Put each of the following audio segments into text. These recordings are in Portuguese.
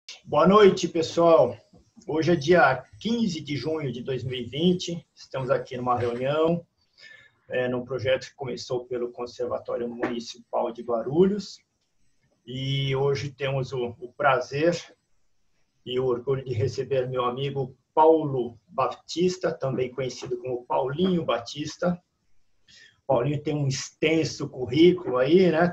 Boa noite, pessoal. Hoje é dia 15 de junho de 2020. Estamos aqui numa reunião, num projeto que começou pelo Conservatório Municipal de Guarulhos. E hoje temos o prazer e o orgulho de receber meu amigo Paulo Batista, também conhecido como Paulinho Batista. Paulinho tem um extenso currículo aí, né?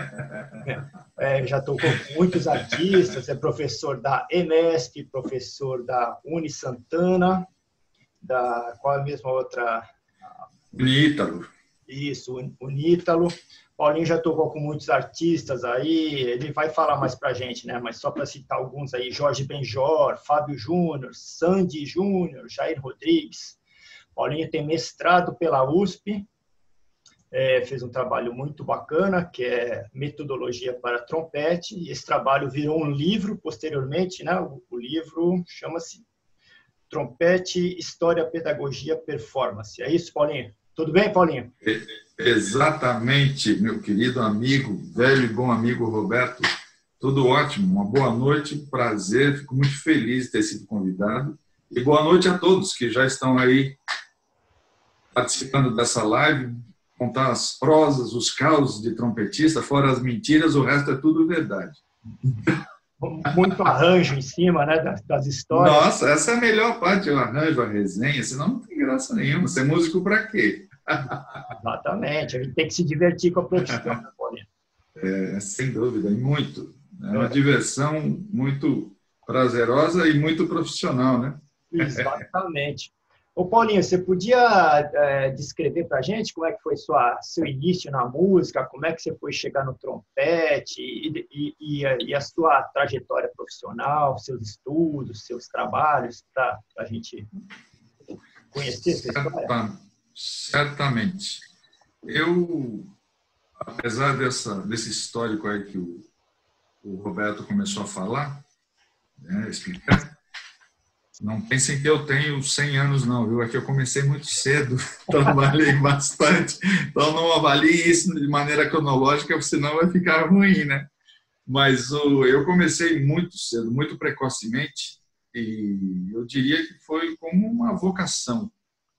Já tocou com muitos artistas, é professor da EMESP, professor da Unisantana, qual é a mesma outra? Unítalo. Isso, Unítalo. Paulinho já tocou com muitos artistas aí, ele vai falar mais pra gente, né? Mas só para citar alguns aí, Jorge Benjor, Fábio Júnior, Sandy Júnior, Jair Rodrigues. Paulinho tem mestrado pela USP, fez um trabalho muito bacana, que é Metodologia para Trompete, e esse trabalho virou um livro posteriormente, né? O livro chama-se Trompete, História, Pedagogia, Performance. É isso, Paulinho? Tudo bem, Paulinho? Exatamente, meu querido amigo, velho e bom amigo Roberto. Tudo ótimo, uma boa noite, prazer, fico muito feliz de ter sido convidado. E boa noite a todos que já estão aí participando dessa live, contar as prosas, os causos de trompetista, fora as mentiras, o resto é tudo verdade. Muito arranjo em cima, né, das histórias. Nossa, essa é a melhor parte, o arranjo, a resenha, senão não tem graça nenhuma. Ser músico para quê? Exatamente, a gente tem que se divertir com a profissão, né, Paulinho? Sem dúvida, e muito. É uma diversão muito prazerosa e muito profissional, né? Exatamente. Ô, Paulinho, você podia descrever para a gente como é que foi seu início na música, como é que você foi chegar no trompete e a sua trajetória profissional, seus estudos, seus trabalhos, para a gente conhecer essa história? Certamente. Eu, apesar desse histórico aí que o Roberto começou a falar, né, explicar, não pensem que eu tenho 100 anos, não, viu? É que eu comecei muito cedo, trabalhei bastante, então não avalie isso de maneira cronológica, senão vai ficar ruim, né? Mas eu comecei muito cedo, muito precocemente, e eu diria que foi como uma vocação,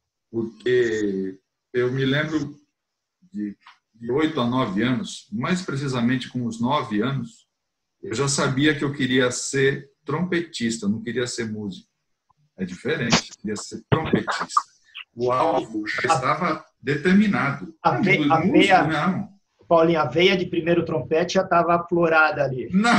porque eu me lembro de 8 a 9 anos, mais precisamente com os 9 anos, eu já sabia que eu queria ser trompetista, não queria ser músico. É diferente, queria ser trompetista. O alvo já estava determinado. Não. Paulinho, a veia de primeiro trompete já estava aflorada ali. Não.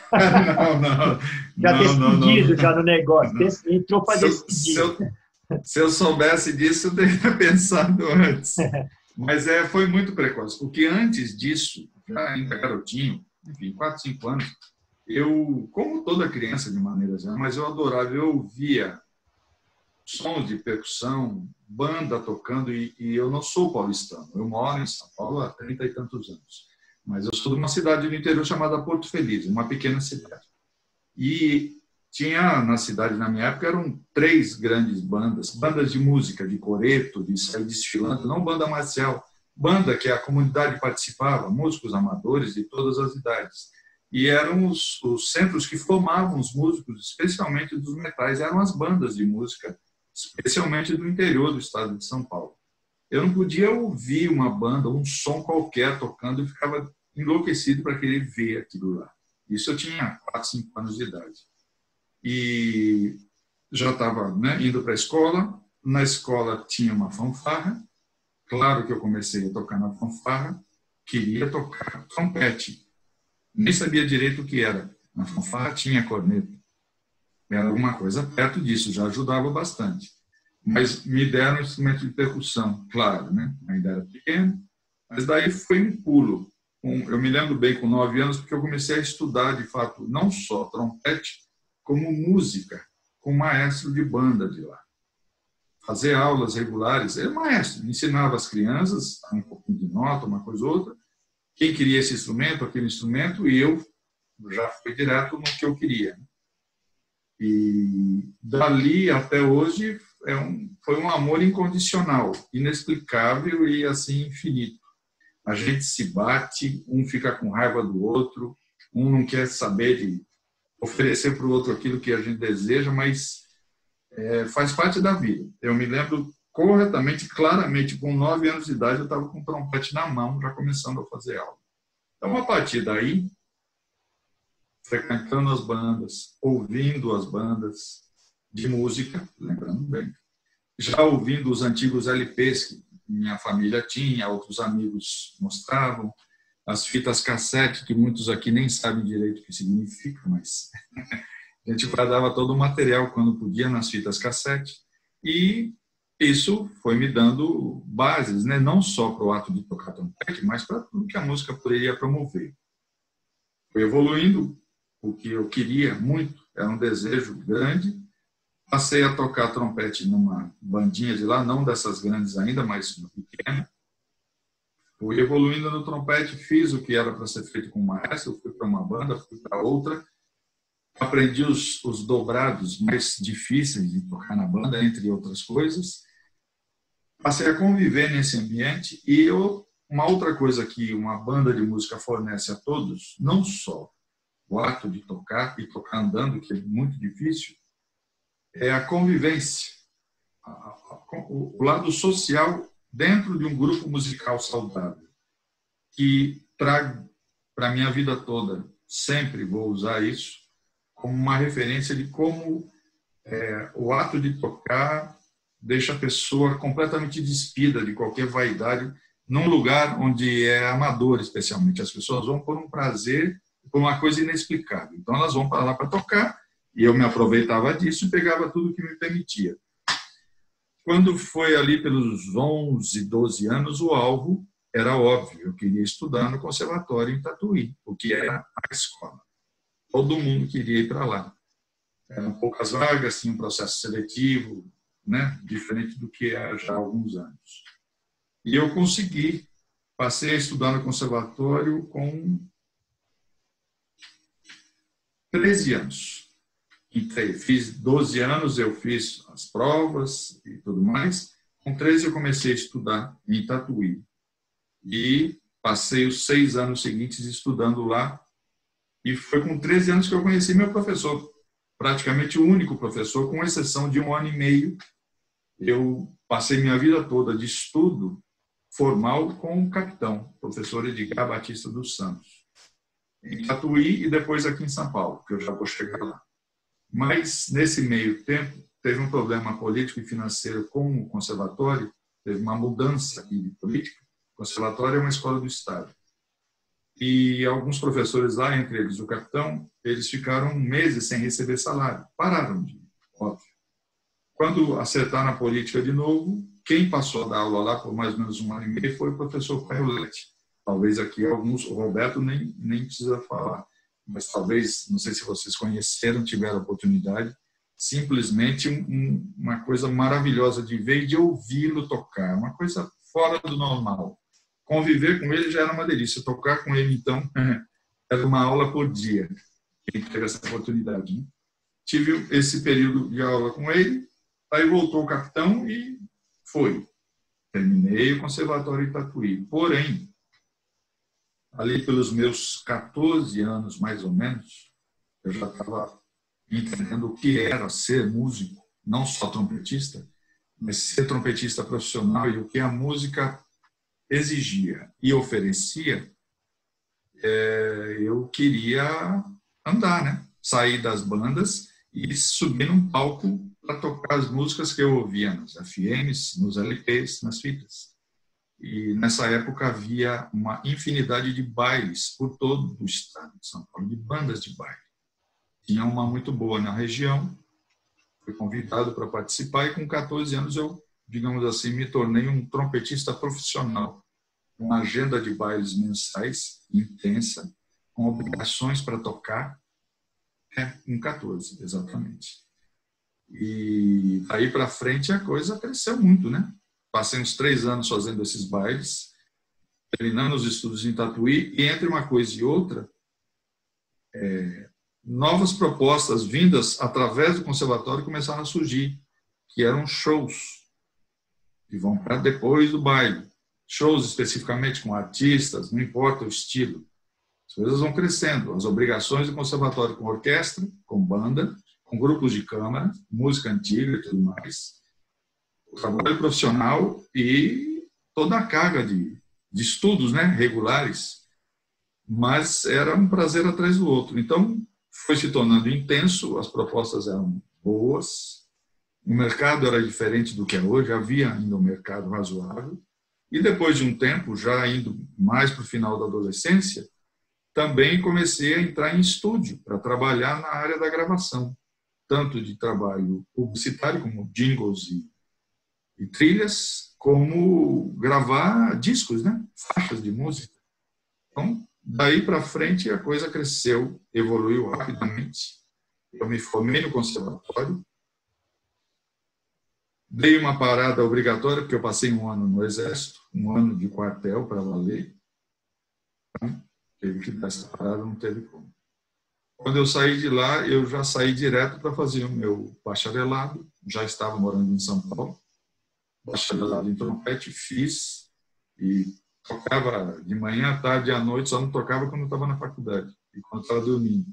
Já decidido, já no negócio. Entrou para decidir. Se eu soubesse disso, eu teria pensado antes. Mas foi muito precoce, porque antes disso, já ainda garotinho, enfim, 4, 5 anos, eu, como toda criança de maneira geral, mas eu adorava, eu ouvia sons de percussão, banda tocando, e eu não sou paulistano, eu moro em São Paulo há 30 e tantos anos, mas eu sou de uma cidade do interior chamada Porto Feliz, uma pequena cidade. E tinha na cidade, na minha época, eram 3 grandes bandas de música, de coreto, de sair desfilando, não banda marcial, banda que a comunidade participava, músicos amadores de todas as idades. E eram os centros que formavam os músicos, especialmente dos metais, eram as bandas de música, especialmente do interior do estado de São Paulo. Eu não podia ouvir uma banda, um som qualquer tocando e ficava enlouquecido para querer ver aquilo lá. Isso eu tinha 4, 5 anos de idade. E já estava, né, indo para a escola. Na escola tinha uma fanfarra. Claro que eu comecei a tocar na fanfarra. Queria tocar trompete. Nem sabia direito o que era. Na fanfarra tinha corneta. Era alguma coisa perto disso, já ajudava bastante. Mas me deram um instrumento de percussão, claro, né? Ainda era pequeno, mas daí foi um pulo. Eu me lembro bem com 9 anos, porque eu comecei a estudar, de fato, não só trompete, como música, com o maestro de banda de lá. Fazer aulas regulares. Ele maestro, ensinava as crianças um pouquinho de nota, uma coisa ou outra. Quem queria esse instrumento, aquele instrumento, e eu já fui direto no que eu queria. E dali até hoje foi um amor incondicional, inexplicável e assim infinito. A gente se bate, um fica com raiva do outro, um não quer saber oferecer para o outro aquilo que a gente deseja, mas faz parte da vida. Eu me lembro corretamente, claramente, com 9 anos de idade, eu estava com o trompete na mão, já começando a fazer aula. Então, a partir daí, frequentando as bandas, ouvindo as bandas de música, lembrando bem, já ouvindo os antigos LPs que minha família tinha, outros amigos mostravam, as fitas cassete, que muitos aqui nem sabem direito o que significa, mas a gente guardava todo o material quando podia nas fitas cassete, e isso foi me dando bases, né? Não só para o ato de tocar trompete, mas para tudo que a música poderia promover. Foi evoluindo o que eu queria muito, era um desejo grande. Passei a tocar trompete numa bandinha de lá, não dessas grandes ainda, mas uma pequena. Fui evoluindo no trompete, fiz o que era para ser feito com o maestro, fui para uma banda, fui para outra. Aprendi os dobrados mais difíceis de tocar na banda, entre outras coisas. Passei a conviver nesse ambiente e uma outra coisa que uma banda de música fornece a todos, não só o ato de tocar e tocar andando, que é muito difícil, é a convivência, o lado social dentro de um grupo musical saudável, que trago para a minha vida toda. Sempre vou usar isso como uma referência de como o ato de tocar deixa a pessoa completamente despida de qualquer vaidade, num lugar onde é amador, especialmente. As pessoas vão por um prazer, por uma coisa inexplicável. Então, elas vão para lá para tocar, e eu me aproveitava disso e pegava tudo que me permitia. Quando foi ali pelos 11, 12 anos, o alvo era óbvio. Eu queria estudar no conservatório em Tatuí, o que era a escola. Todo mundo queria ir para lá. Eram poucas vagas, tinha um processo seletivo, né, diferente do que é já há alguns anos. E eu consegui. Passei a estudar no conservatório com 13 anos. Entrei, fiz 12 anos, eu fiz as provas e tudo mais. Com 13 eu comecei a estudar em Tatuí. E passei os 6 anos seguintes estudando lá. E foi com 13 anos que eu conheci meu professor. Praticamente o único professor, com exceção de 1 ano e meio. Eu passei minha vida toda de estudo formal com o capitão, professor Edgar Batista dos Santos. Em Tatuí e depois aqui em São Paulo, que eu já vou chegar lá. Mas, nesse meio tempo, teve um problema político e financeiro com o conservatório, teve uma mudança aqui de política. O conservatório é uma escola do Estado. E alguns professores lá, entre eles o capitão, eles ficaram meses sem receber salário. Pararam de ir, óbvio. Quando acertaram a política de novo, quem passou a dar aula lá por mais ou menos 1 ano e meio foi o professor Paioletti. Talvez aqui alguns, o Roberto nem precisa falar. Mas talvez, não sei se vocês conheceram, tiveram a oportunidade, simplesmente uma coisa maravilhosa de ver e de ouvi-lo tocar, uma coisa fora do normal. Conviver com ele já era uma delícia, tocar com ele, então, era uma aula por dia, quem teve essa oportunidade. Né? Tive esse período de aula com ele, aí voltou o capitão e foi. Terminei o conservatório em Tatuí. Porém, ali pelos meus 14 anos, mais ou menos, eu já estava entendendo o que era ser músico, não só trompetista, mas ser trompetista profissional e o que a música exigia e oferecia. Eu queria andar, né? Sair das bandas e subir num palco para tocar as músicas que eu ouvia nos FMs, nos LPs, nas fitas. E nessa época havia uma infinidade de bailes por todo o estado de São Paulo, de bandas de baile. Tinha uma muito boa na região, fui convidado para participar e com 14 anos eu, digamos assim, me tornei um trompetista profissional, com uma agenda de bailes mensais intensa, com obrigações para tocar, com 14, exatamente. E daí para frente a coisa cresceu muito, né? Passei uns 3 anos fazendo esses bailes, terminando os estudos em Tatuí, e entre uma coisa e outra, novas propostas vindas através do conservatório começaram a surgir, que eram shows, que vão para depois do baile. Shows especificamente com artistas, não importa o estilo. As coisas vão crescendo, as obrigações do conservatório com orquestra, com banda, com grupos de câmara, música antiga e tudo mais, o trabalho profissional e toda a carga de estudos, né, regulares, mas era um prazer atrás do outro. Então, foi se tornando intenso, as propostas eram boas, o mercado era diferente do que é hoje, havia ainda um mercado razoável, e depois de um tempo, já indo mais para o final da adolescência, também comecei a entrar em estúdio para trabalhar na área da gravação, tanto de trabalho publicitário, como jingles e trilhas, como gravar discos, né? Faixas de música. Então, daí para frente, a coisa cresceu, evoluiu rapidamente. Eu me formei no conservatório, dei uma parada obrigatória, porque eu passei um ano no Exército, um ano de quartel para valer. Então, teve que dar essa parada, não teve como. Quando eu saí de lá, eu já saí direto para fazer o meu bacharelado, já estava morando em São Paulo, bacharelado em trompete, fiz e tocava de manhã, à tarde e à noite, só não tocava quando eu estava na faculdade e quando estava dormindo.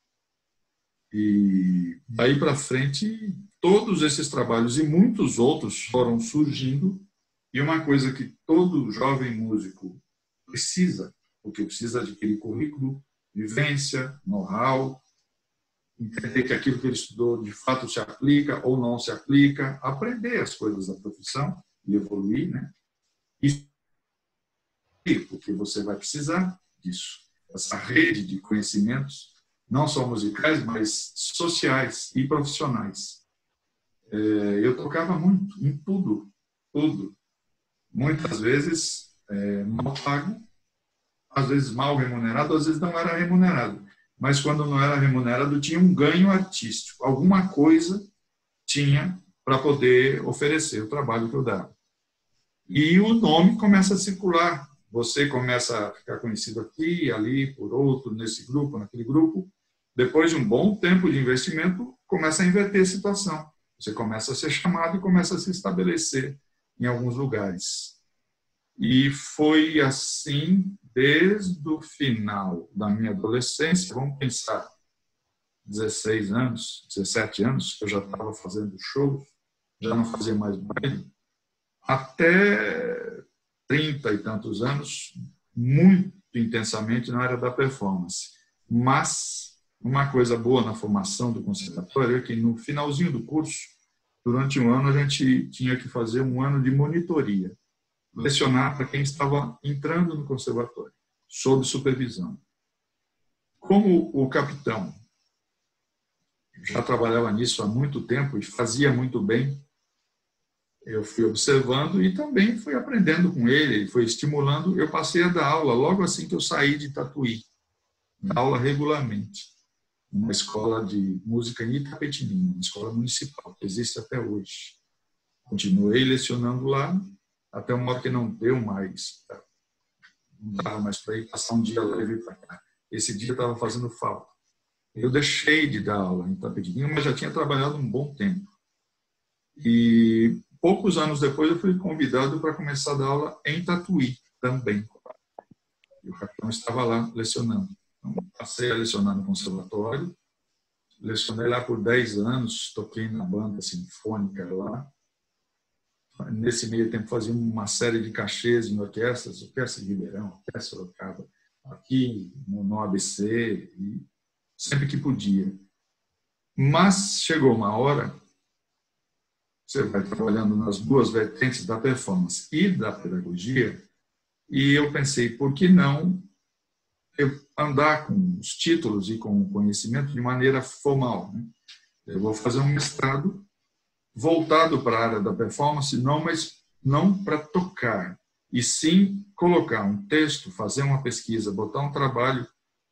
E daí para frente, todos esses trabalhos e muitos outros foram surgindo, e uma coisa que todo jovem músico precisa, porque precisa adquirir currículo, vivência, know-how, entender que aquilo que ele estudou de fato se aplica ou não se aplica, aprender as coisas da profissão e evoluir, né? E porque você vai precisar disso, essa rede de conhecimentos, não só musicais, mas sociais e profissionais. Eu tocava muito, em tudo, tudo. Muitas vezes mal pago, às vezes mal remunerado, às vezes não era remunerado. Mas quando não era remunerado, tinha um ganho artístico. Alguma coisa tinha para poder oferecer o trabalho que eu dava. E o nome começa a circular. Você começa a ficar conhecido aqui, ali, por outro, nesse grupo, naquele grupo. Depois de um bom tempo de investimento, começa a inverter a situação. Você começa a ser chamado e começa a se estabelecer em alguns lugares. E foi assim desde o final da minha adolescência, vamos pensar, 16 anos, 17 anos, que eu já estava fazendo show, já não fazia mais baile, até 30 e tantos anos, muito intensamente na área da performance. Mas uma coisa boa na formação do conservatório é que no finalzinho do curso, durante um ano, a gente tinha que fazer um ano de monitoria, lecionar para quem estava entrando no conservatório, sob supervisão. Como o capitão já trabalhava nisso há muito tempo e fazia muito bem, eu fui observando e também fui aprendendo com ele, ele foi estimulando. Eu passei a dar aula logo assim que eu saí de Tatuí, dar aula regularmente, numa escola de música em Itapetininga, uma escola municipal, que existe até hoje. Continuei lecionando lá, até uma hora que não deu mais, não dava mais para ir passar um dia lá e vir para cá. Esse dia estava fazendo falta. Eu deixei de dar aula em Itapetininga, mas já tinha trabalhado um bom tempo. E poucos anos depois eu fui convidado para começar a dar aula em Tatuí também. E o capitão estava lá lecionando. Então, passei a lecionar no conservatório, lecionei lá por 10 anos, toquei na banda sinfônica lá. Nesse meio tempo fazia uma série de cachês em orquestras, orquestra de Ribeirão, orquestra Sorocaba, aqui no ABC, e sempre que podia. Mas chegou uma hora, você vai trabalhando nas duas vertentes da performance e da pedagogia, e eu pensei, por que não eu andar com os títulos e com o conhecimento de maneira formal, né? Eu vou fazer um mestrado voltado para a área da performance, mas não para tocar, e sim colocar um texto, fazer uma pesquisa, botar um trabalho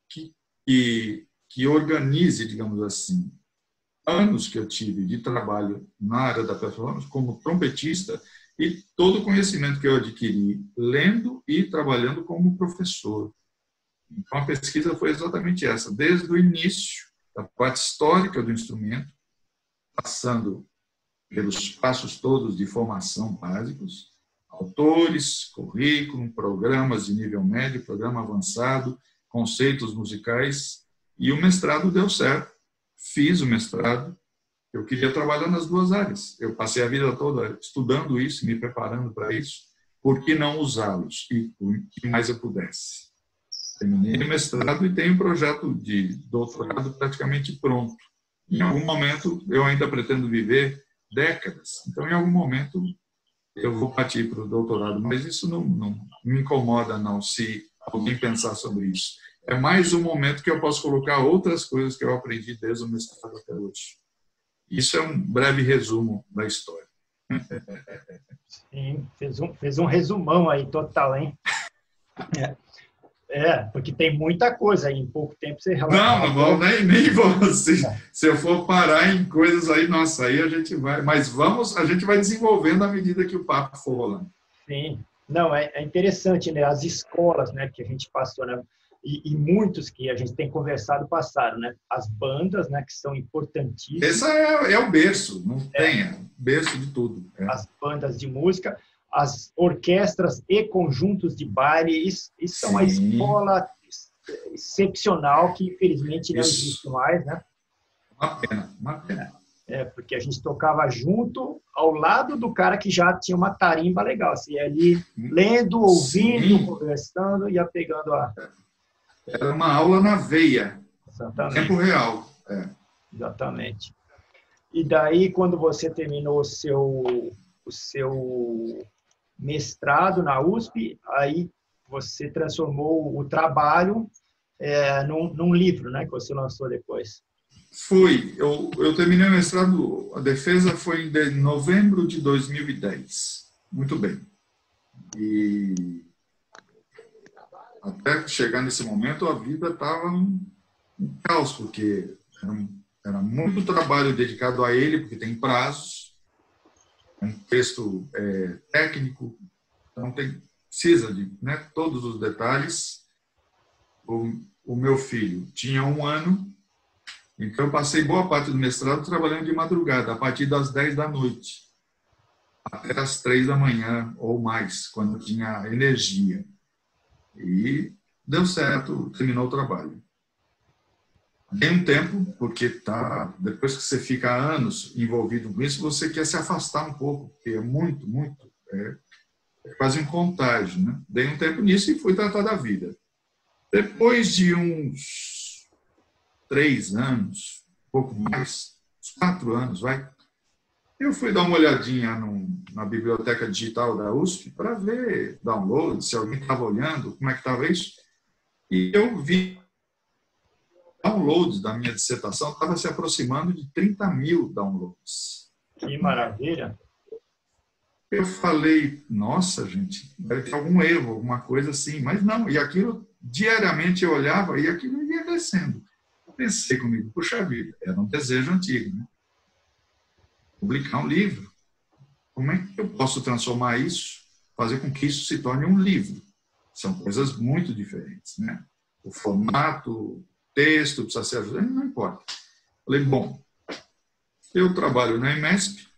que organize, digamos assim, anos que eu tive de trabalho na área da performance como trompetista e todo o conhecimento que eu adquiri lendo e trabalhando como professor. Então, a pesquisa foi exatamente essa, desde o início, da parte histórica do instrumento, passando pelos passos todos de formação básicos, autores, currículo, programas de nível médio, programa avançado, conceitos musicais, e o mestrado deu certo. Fiz o mestrado. Eu queria trabalhar nas duas áreas. Eu passei a vida toda estudando isso, me preparando para isso. Por que não usá-los? E o que mais eu pudesse. Terminei o mestrado e tenho um projeto de doutorado praticamente pronto. Em algum momento, eu ainda pretendo viver décadas. Então, em algum momento, eu vou partir para o doutorado. Mas isso não me incomoda, não, se alguém pensar sobre isso. É mais um momento que eu posso colocar outras coisas que eu aprendi desde o mestrado até hoje. Isso é um breve resumo da história. Sim, fez um resumão aí total, hein? Porque tem muita coisa aí, em pouco tempo você relata. Não vou, nem vou. Se eu for parar em coisas aí, nossa, aí a gente vai. Mas a gente vai desenvolvendo à medida que o papo for rolando. Sim. Não, é interessante, né? As escolas, né, que a gente passou, né? E muitos que a gente tem conversado passaram, né? As bandas, né, que são importantíssimas. Esse é o berço, não tem, é o berço de tudo. As bandas de música, as orquestras e conjuntos de baile, isso é uma escola excepcional que, infelizmente, não existe mais, né? Uma pena. Porque a gente tocava junto, ao lado do cara que já tinha uma tarimba legal. Assim, ia ali lendo, ouvindo, conversando, ia pegando a... Era uma aula na veia. Exatamente. Tempo real. Exatamente. E daí, quando você terminou o seu mestrado na USP, aí você transformou o trabalho num livro, né, que você lançou depois. Eu terminei o mestrado, a defesa foi em novembro de 2010. Muito bem. E até chegar nesse momento, a vida estava um caos, porque era muito trabalho dedicado a ele, porque tem prazos, é um texto técnico, então precisa de todos os detalhes. O meu filho tinha 1 ano, então eu passei boa parte do mestrado trabalhando de madrugada, a partir das 10 da noite, até as 3 da manhã ou mais, quando tinha energia. E deu certo, terminou o trabalho. Tem um tempo, porque depois que você fica anos envolvido com isso, você quer se afastar um pouco, porque é muito, é quase um contágio, né? Dei um tempo nisso e fui tratar da vida. Depois de uns 3 anos, um pouco mais, uns 4 anos, eu fui dar uma olhadinha na biblioteca digital da USP para ver download, se alguém estava olhando, como é que estava isso. E eu vi downloads da minha dissertação, estava se aproximando de 30 mil downloads. Que maravilha! Eu falei, nossa, gente, deve ter algum erro, alguma coisa assim. Mas não, e aquilo, diariamente eu olhava e aquilo ia descendo. Eu pensei comigo, puxa vida, era um desejo antigo, né? Publicar um livro. Como é que eu posso transformar isso, fazer com que isso se torne um livro? São coisas muito diferentes, né? O formato, o texto precisa ser ajustado, não importa. Falei, bom, eu trabalho na EMESP,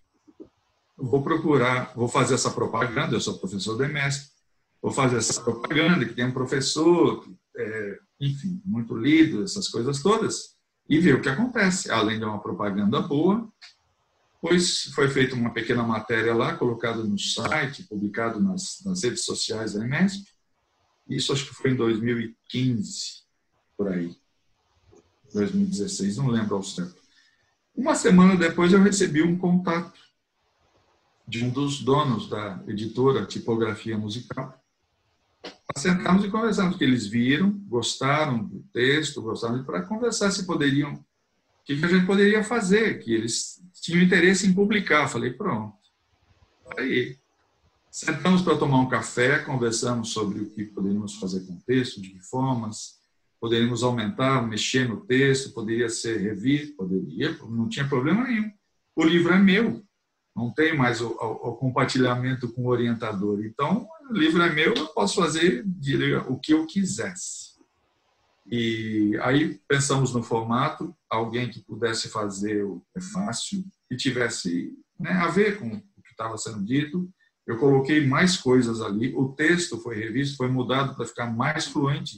vou fazer essa propaganda, eu sou professor da EMESP, vou fazer essa propaganda que tem um professor, enfim, muito lido, essas coisas todas, e ver o que acontece. Além de uma propaganda boa, pois foi feita uma pequena matéria lá, colocada no site, publicado nas redes sociais da EMESP. Isso acho que foi em 2015, por aí. 2016, não lembro ao certo. Uma semana depois eu recebi um contato de um dos donos da editora Tipografia Musical. Sentamos e conversamos, porque eles viram, gostaram do texto, gostaram para conversar se poderiam, o que a gente poderia fazer, que eles tinham interesse em publicar. Falei, pronto. Aí, sentamos para tomar um café, conversamos sobre o que poderíamos fazer com o texto, de que formas, poderíamos aumentar, mexer no texto, poderia ser revisto, poderia, não tinha problema nenhum. O livro é meu, não tem mais o compartilhamento com o orientador. Então, o livro é meu, eu posso fazer o que eu quisesse. E aí pensamos no formato, alguém que pudesse fazer o prefácio, que tivesse a ver com o que estava sendo dito. Eu coloquei mais coisas ali, o texto foi revisto, foi mudado para ficar mais fluente,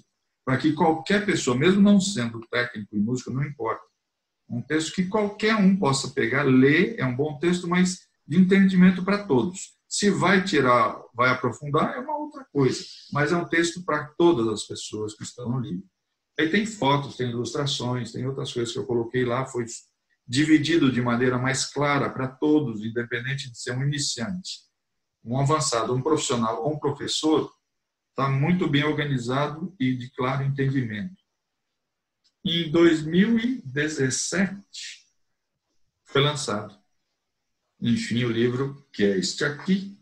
para que qualquer pessoa, mesmo não sendo técnico em música, não importa. Um texto que qualquer um possa pegar, ler, é um bom texto, mas de entendimento para todos. Se vai tirar, vai aprofundar, é uma outra coisa, mas é um texto para todas as pessoas que estão no livro. Aí tem fotos, tem ilustrações, tem outras coisas que eu coloquei lá, foi dividido de maneira mais clara para todos, independente de ser um iniciante, um avançado, um profissional ou um professor, está muito bem organizado e de claro entendimento. Em 2017, foi lançado, enfim, o livro, que é este aqui,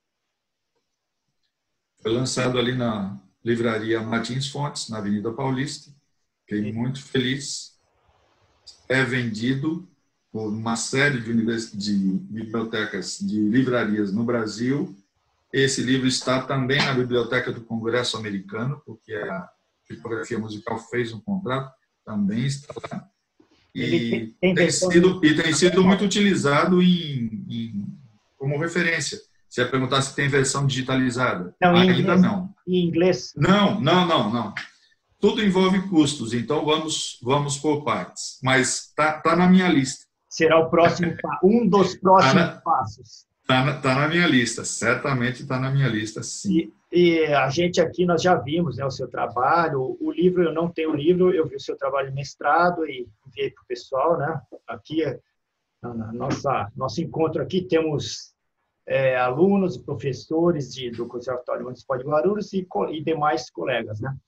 foi lançado ali na Livraria Martins Fontes, na Avenida Paulista. Fiquei muito feliz. É vendido por uma série de bibliotecas, de livrarias no Brasil. Esse livro está também na Biblioteca do Congresso Americano, porque a Tipografia Musical fez um contrato, também está lá. E tem sido muito utilizado como referência. Você ia perguntar se tem versão digitalizada. Não, ainda não. Em inglês? Não. Tudo envolve custos, então vamos por partes. Mas tá na minha lista. Será o próximo, um dos próximos passos. Tá na minha lista, certamente está na minha lista, sim. E a gente aqui, nós já vimos, né, o seu trabalho. O livro, eu não tenho o livro, eu vi o seu trabalho de mestrado e enviei para o pessoal, né? Aqui, nosso encontro aqui, temos alunos e professores do Conservatório Municipal de Guarulhos e demais colegas, né?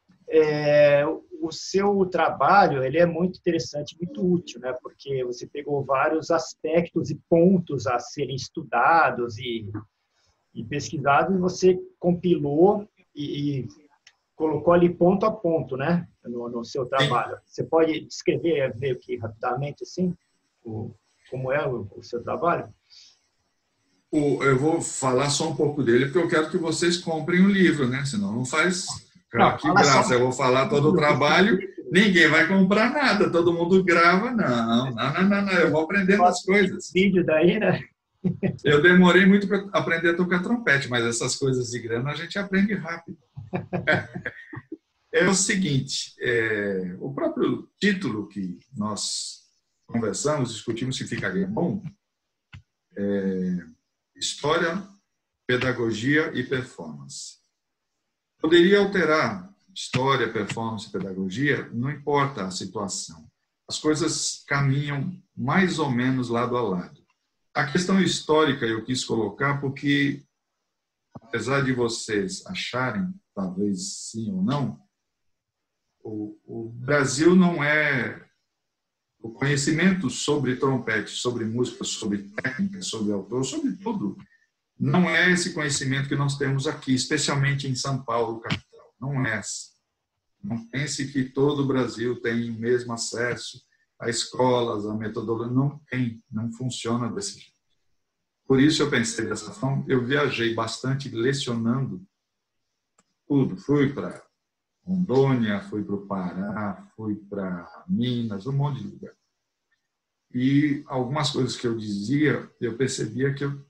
O seu trabalho, ele é muito interessante, muito útil, né? Porque você pegou vários aspectos e pontos a serem estudados e pesquisados, e você compilou e colocou ali ponto a ponto, né? No seu trabalho. Você pode descrever meio que rapidamente, assim, como é o seu trabalho? Eu vou falar só um pouco dele, porque eu quero que vocês comprem o livro, né? Senão não faz... que graça, eu vou falar todo o trabalho, ninguém vai comprar nada, todo mundo grava, não, eu vou aprendendo as coisas. Vídeo daí, né? Eu demorei muito para aprender a tocar trompete, mas essas coisas de grana a gente aprende rápido. É o seguinte, o próprio título que nós conversamos, discutimos se ficaria bom, História, Pedagogia e Performance. Poderia alterar história, performance e pedagogia, não importa a situação. As coisas caminham mais ou menos lado a lado. A questão histórica eu quis colocar porque, apesar de vocês acharem, talvez sim ou não, o Brasil não é... O conhecimento sobre trompete, sobre música, sobre técnica, sobre autor, sobre tudo, não é esse conhecimento que nós temos aqui, especialmente em São Paulo, capital. Não é assim. Não pense que todo o Brasil tem o mesmo acesso a escolas, a metodologia. Não tem, não funciona desse jeito. Por isso eu pensei dessa forma. Eu viajei bastante lecionando tudo. Fui para Rondônia, fui para o Pará, fui para Minas, um monte de lugar. E algumas coisas que eu dizia, eu percebia que eu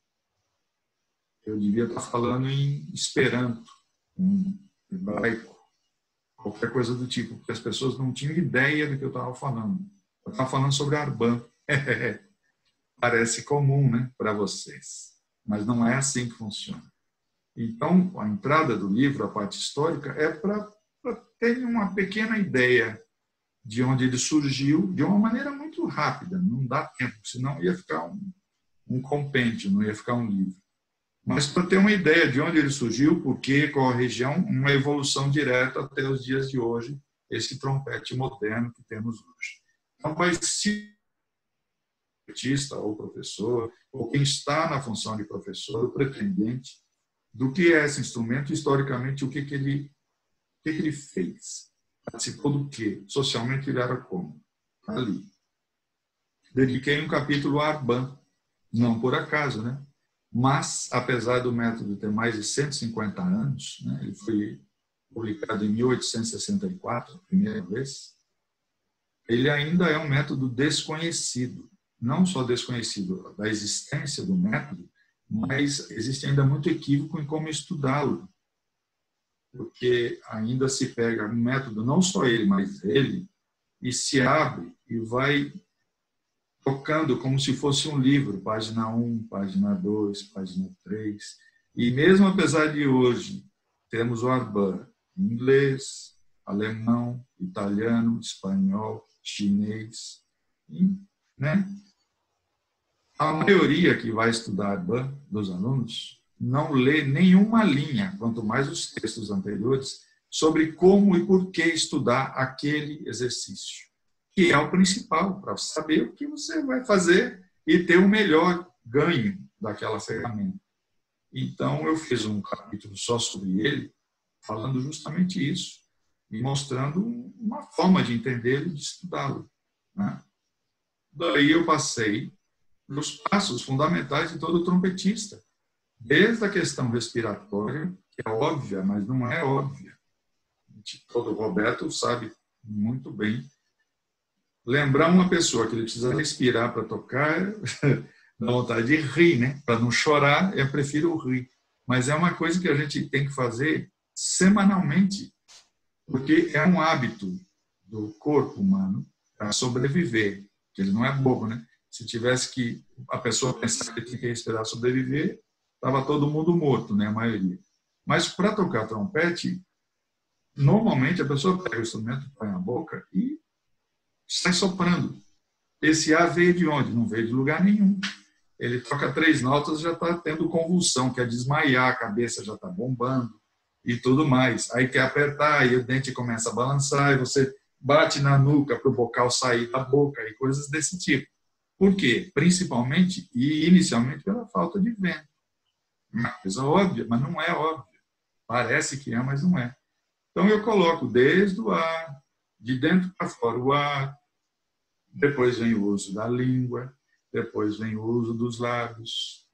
devia estar falando em Esperanto, em hebraico, qualquer coisa do tipo, porque as pessoas não tinham ideia do que eu estava falando. Eu estava falando sobre Arban. Parece comum, né, para vocês, mas não é assim que funciona. Então, a entrada do livro, a parte histórica, é para ter uma pequena ideia de onde ele surgiu, de uma maneira muito rápida, não dá tempo, senão ia ficar um compêndio, não ia ficar um livro. Mas para ter uma ideia de onde ele surgiu, por quê, qual a região, uma evolução direta até os dias de hoje, esse trompete moderno que temos hoje. Então, vai ser artista ou professor, ou quem está na função de professor, o pretendente, do que é esse instrumento, historicamente, o que ele fez. Participou do quê? Socialmente, ele era como? Ali. Dediquei um capítulo a Arban, não por acaso, né? Mas, apesar do método ter mais de 150 anos, né, ele foi publicado em 1864, a primeira vez, ele ainda é um método desconhecido. Não só desconhecido da existência do método, mas existe ainda muito equívoco em como estudá-lo. porque ainda se pega um método, não só ele, mas ele, e se abre e vai tocando como se fosse um livro, página 1, página 2, página 3. E mesmo apesar de hoje temos o Arban em inglês, alemão, italiano, espanhol, chinês, né? A maioria que vai estudar Arban, dos alunos, não lê nenhuma linha, quanto mais os textos anteriores, sobre como e por que estudar aquele exercício, que é o principal, para saber o que você vai fazer e ter o melhor ganho daquela ferramenta. Então, eu fiz um capítulo só sobre ele, falando justamente isso, e mostrando uma forma de entender e de estudá-lo, né? Daí eu passei nos passos fundamentais de todo trompetista, desde a questão respiratória, que é óbvia, mas não é óbvia. Todo Roberto sabe muito bem. Lembrar uma pessoa que ele precisa respirar para tocar, dá vontade de rir, né? Para não chorar, eu prefiro rir. Mas é uma coisa que a gente tem que fazer semanalmente, porque é um hábito do corpo humano para sobreviver. Ele não é bobo, né? Se tivesse que a pessoa pensar que tinha que respirar sobreviver, estava todo mundo morto, né? A maioria. Mas para tocar trompete, normalmente a pessoa pega o instrumento, põe na boca e sai soprando. Esse ar veio de onde? Não veio de lugar nenhum. Ele toca 3 notas, já está tendo convulsão, quer desmaiar, a cabeça já está bombando e tudo mais. Aí quer apertar, e o dente começa a balançar, e você bate na nuca para o bocal sair da boca e coisas desse tipo. Por quê? Principalmente e inicialmente pela falta de vento. Uma coisa óbvia, mas não é óbvia. Parece que é, mas não é. Então eu coloco desde o ar, de dentro para fora o ar, depois vem o uso da língua, depois vem o uso dos lábios,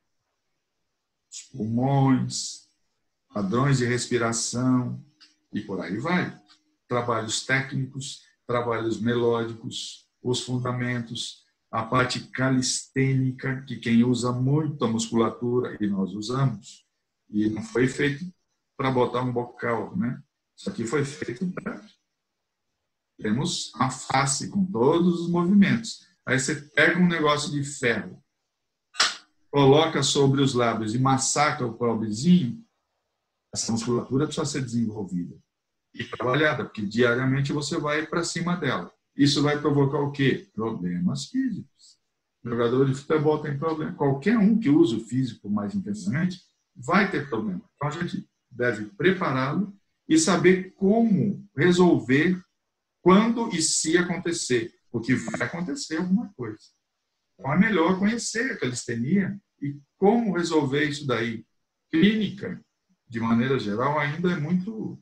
os pulmões, padrões de respiração e por aí vai. Trabalhos técnicos, trabalhos melódicos, os fundamentos, a parte calistênica, que quem usa muito a musculatura, e nós usamos, e não foi feito para botar um bocal, né? Isso aqui foi feito para... Temos a face com todos os movimentos. Aí você pega um negócio de ferro, coloca sobre os lábios e massacra o pobrezinho, essa musculatura precisa ser desenvolvida e trabalhada, porque diariamente você vai para cima dela. Isso vai provocar o quê? Problemas físicos. O jogador de futebol tem problema. Qualquer um que usa o físico mais intensamente vai ter problema. Então a gente deve prepará-lo e saber como resolver quando e se acontecer, porque vai acontecer alguma coisa. Então é melhor conhecer a calistenia e como resolver isso daí. Clínica, de maneira geral, ainda é muito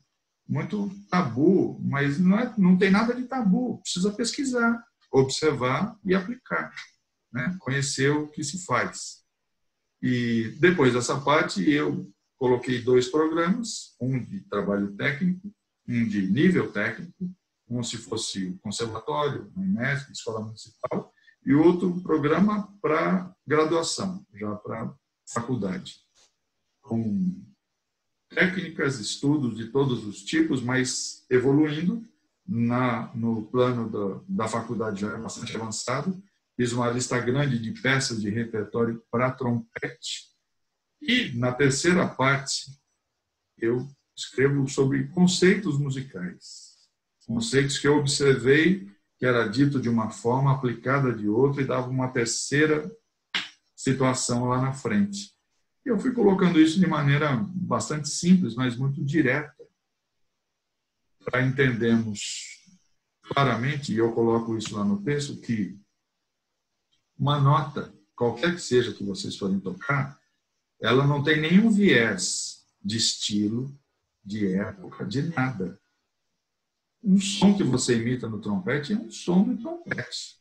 tabu, mas não tem nada de tabu. Precisa pesquisar, observar e aplicar, né? Conhecer o que se faz. E depois dessa parte, eu coloquei 2 programas, um de trabalho técnico, um de nível técnico, um se fosse o conservatório, o IMESC, escola municipal, e outro programa para graduação, já para faculdade, com técnicas, estudos de todos os tipos, mas evoluindo no plano da faculdade já é bastante avançado. Fiz uma lista grande de peças de repertório para trompete. E, na terceira parte, eu escrevo sobre conceitos musicais. Conceitos que eu observei que era dito de uma forma, aplicada de outra, e dava uma terceira situação lá na frente. Eu fui colocando isso de maneira bastante simples, mas muito direta, para entendermos claramente, e eu coloco isso lá no texto, que uma nota, qualquer que seja que vocês forem tocar, ela não tem nenhum viés de estilo, de época, de nada. Um som que você imita no trompete é um som do trompete.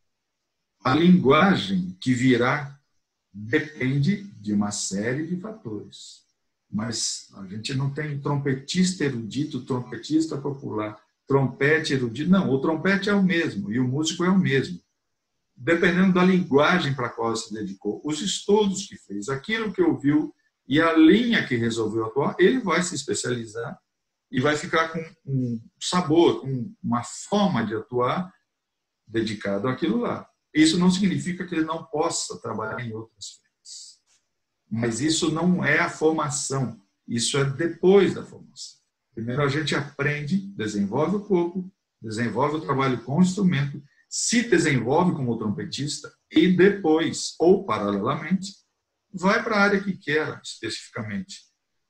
A linguagem que virá depende de uma série de fatores. Mas a gente não tem trompetista erudito, trompetista popular, trompete erudito. Não, o trompete é o mesmo e o músico é o mesmo. Dependendo da linguagem para a qual se dedicou, os estudos que fez, aquilo que ouviu e a linha que resolveu atuar, ele vai se especializar e vai ficar com um sabor, com uma forma de atuar dedicado àquilo lá. Isso não significa que ele não possa trabalhar em outras frentes. Mas isso não é a formação, isso é depois da formação. Primeiro a gente aprende, desenvolve o corpo, desenvolve o trabalho com o instrumento, se desenvolve como trompetista e depois, ou paralelamente, vai para a área que quer especificamente.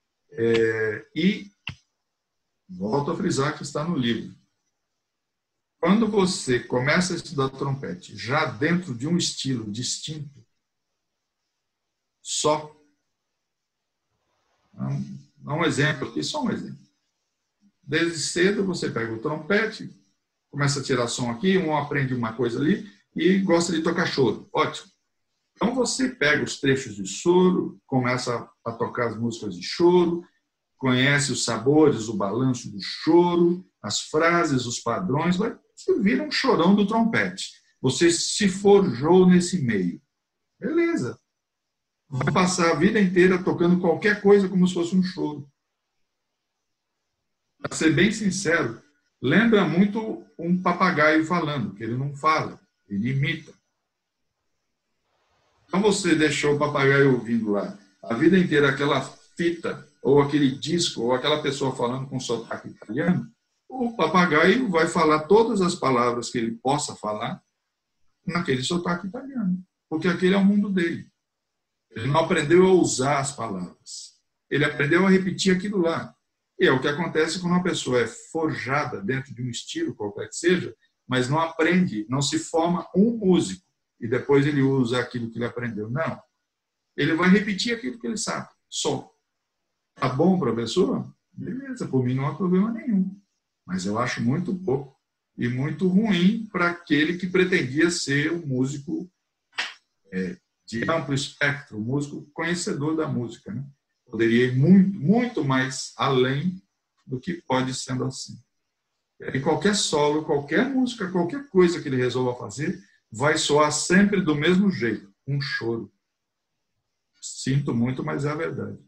E volto a frisar que está no livro. Quando você começa a estudar trompete já dentro de um estilo distinto, só. Um exemplo aqui, só um exemplo. Desde cedo você pega o trompete, começa a tirar som aqui, um aprende uma coisa ali e gosta de tocar choro. Ótimo. Então você pega os trechos de choro, começa a tocar as músicas de choro, conhece os sabores, o balanço do choro, as frases, os padrões, você vira um chorão do trompete. Você se forjou nesse meio. Beleza. Vou passar a vida inteira tocando qualquer coisa como se fosse um choro. Para ser bem sincero, lembra muito um papagaio falando, que ele não fala, ele imita. Então você deixou o papagaio ouvindo lá a vida inteira aquela fita, ou aquele disco, ou aquela pessoa falando com sotaque italiano, o papagaio vai falar todas as palavras que ele possa falar naquele sotaque italiano, porque aquele é o mundo dele. Ele não aprendeu a usar as palavras. Ele aprendeu a repetir aquilo lá. E é o que acontece quando uma pessoa é forjada dentro de um estilo, qualquer que seja, mas não aprende, não se forma um músico, e depois ele usa aquilo que ele aprendeu. Não. Ele vai repetir aquilo que ele sabe, só. Tá bom, professor? Beleza, por mim não há problema nenhum. Mas eu acho muito pouco e muito ruim para aquele que pretendia ser um músico de amplo espectro, um músico conhecedor da música, né? Poderia ir muito, muito mais além do que pode sendo assim. E qualquer solo, qualquer música, qualquer coisa que ele resolva fazer, vai soar sempre do mesmo jeito, um choro. Sinto muito, mas é a verdade.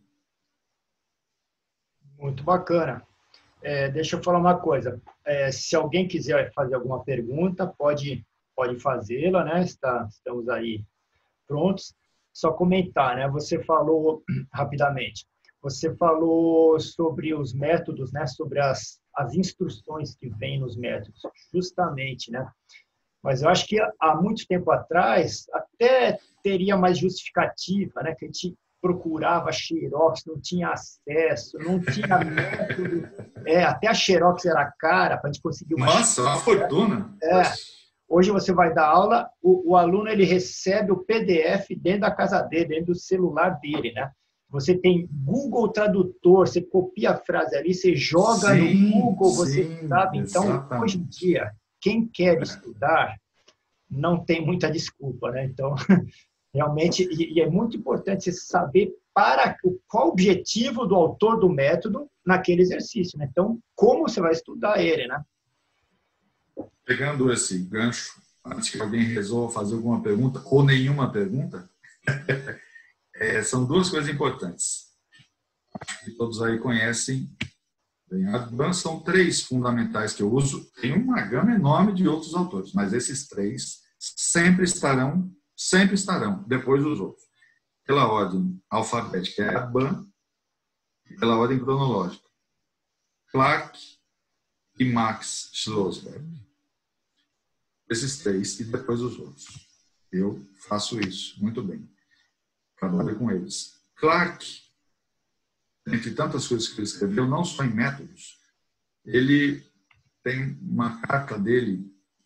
Muito bacana. Deixa eu falar uma coisa. Se alguém quiser fazer alguma pergunta, pode fazê-la, né? Estamos aí prontos. Só comentar, né? Você falou, rapidamente, você falou sobre os métodos, né? Sobre as instruções que vêm nos métodos, justamente, né? Mas eu acho que há muito tempo atrás até teria mais justificativa, né? Que a gente procurava Xerox, não tinha acesso, não tinha método. Até a Xerox era cara para a gente conseguir uma... Nossa, uma fortuna! Hoje você vai dar aula, o aluno ele recebe o PDF dentro da casa dele, dentro do celular dele, né? Você tem Google Tradutor, você copia a frase ali, você joga no Google, você sabe. Então, exatamente. Hoje em dia, quem quer estudar não tem muita desculpa, né? Então, realmente, e é muito importante você saber qual o objetivo do autor do método naquele exercício, né? Então, como você vai estudar ele, né? Pegando esse gancho, antes que alguém resolva fazer alguma pergunta, ou nenhuma pergunta, são duas coisas importantes. Acho que todos aí conhecem. São três fundamentais que eu uso. Tem uma gama enorme de outros autores, mas esses três sempre estarão depois dos outros. Pela ordem alfabética é a BAN, e pela ordem cronológica. Clark e Max Schlossberg. Esses três e depois os outros. Eu faço isso muito bem. Trabalho com eles. Clark, entre tantas coisas que ele escreveu, não só em métodos, ele tem uma carta dele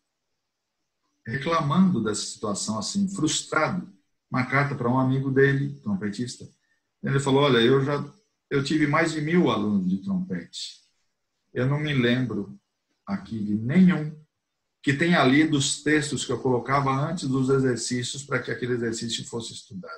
reclamando dessa situação, assim, frustrado. Uma carta para um amigo dele, trompetista. Ele falou, olha, eu tive mais de 1000 alunos de trompete. Eu não me lembro aqui de nenhum que tenha lido os textos que eu colocava antes dos exercícios para que aquele exercício fosse estudado.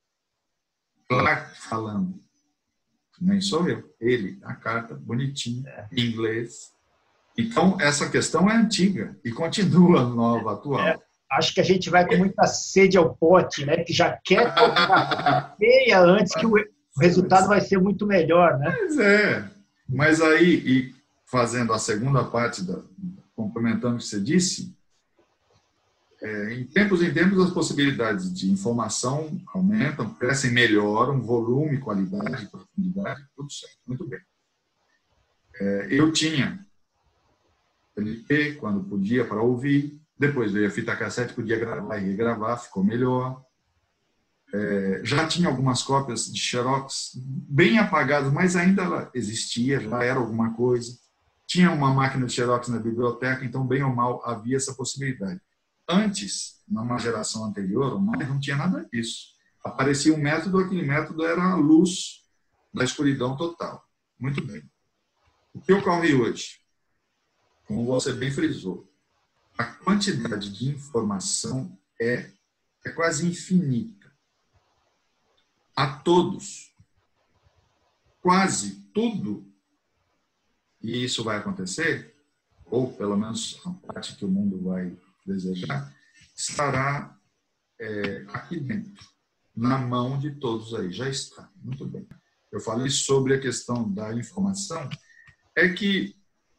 Clark falando. Nem sou eu. Ele, a carta, bonitinho, em inglês. Então, essa questão é antiga e continua nova, atual. Acho que a gente vai com muita sede ao pote, né? Que já quer tocar feia antes que o resultado vai ser muito melhor, né? Pois é. Mas aí, e fazendo a segunda parte, complementando o que você disse, em tempos as possibilidades de informação aumentam, crescem, melhoram, volume, qualidade, profundidade, tudo certo, muito bem. Eu tinha LP, quando podia, para ouvir, depois veio a fita cassete, podia gravar e regravar, ficou melhor. Já tinha algumas cópias de Xerox bem apagadas, mas ainda ela existia, já era alguma coisa. Tinha uma máquina de Xerox na biblioteca, então, bem ou mal, havia essa possibilidade. Antes, numa geração anterior, não tinha nada disso. Aparecia um método, aquele método era a luz da escuridão total. Muito bem. O que ocorre hoje? Como você bem frisou, a quantidade de informação é quase infinita. A todos, quase tudo, e isso vai acontecer, ou pelo menos a parte que o mundo vai desejar, estará aqui dentro, na mão de todos aí, já está. Muito bem. Eu falei sobre a questão da informação, é que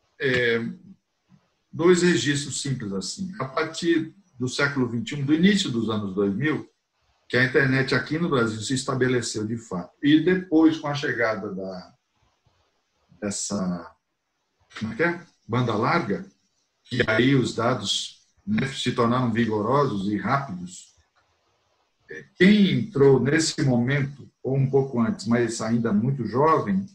dois registros simples assim. A partir do século XXI, do início dos anos 2000, que a internet aqui no Brasil se estabeleceu de fato. E depois, com a chegada dessa banda larga, que aí os dados se tornaram vigorosos e rápidos, quem entrou nesse momento, ou um pouco antes, mas ainda muito jovem,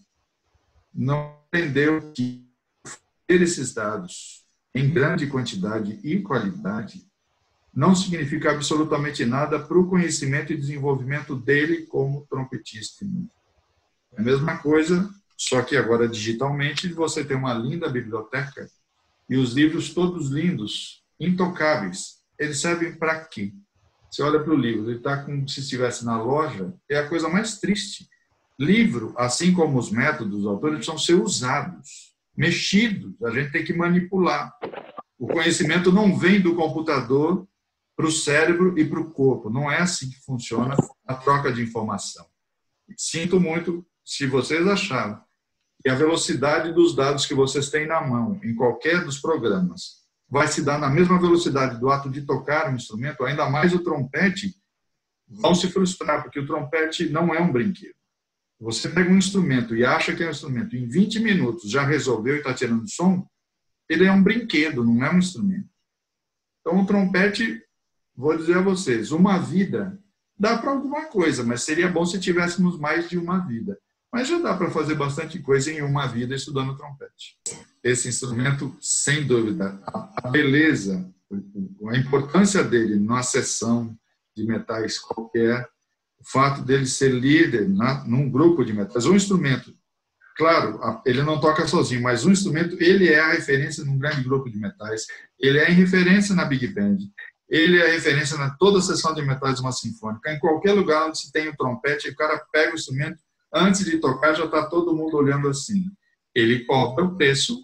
não entendeu que ter esses dados em grande quantidade e qualidade não significa absolutamente nada para o conhecimento e desenvolvimento dele como trompetista. É a mesma coisa, só que agora digitalmente você tem uma linda biblioteca e os livros todos lindos, intocáveis. Eles servem para quê? Você olha para o livro, ele está como se estivesse na loja, é a coisa mais triste. Livro, assim como os métodos dos autores, precisam ser usados, mexidos, a gente tem que manipular. O conhecimento não vem do computador para o cérebro e para o corpo. Não é assim que funciona a troca de informação. Sinto muito se vocês acharam que a velocidade dos dados que vocês têm na mão, em qualquer dos programas, vai se dar na mesma velocidade do ato de tocar um instrumento, ainda mais o trompete, vão se frustrar, porque o trompete não é um brinquedo. Você pega um instrumento e acha que é um instrumento, em 20 minutos já resolveu e está tirando som, ele é um brinquedo, não é um instrumento. Então, o trompete, vou dizer a vocês, uma vida dá para alguma coisa, mas seria bom se tivéssemos mais de uma vida. Mas já dá para fazer bastante coisa em uma vida estudando trompete. Esse instrumento, sem dúvida, a beleza, a importância dele numa seção de metais qualquer, o fato dele ser líder num grupo de metais, um instrumento, claro, ele não toca sozinho, mas um instrumento, ele é a referência num grande grupo de metais, ele é a referência na Big Band, ele é a referência na toda a seção de metais de uma sinfônica. Em qualquer lugar onde se tem um trompete, o cara pega o instrumento, antes de tocar já está todo mundo olhando assim. Ele cobra o preço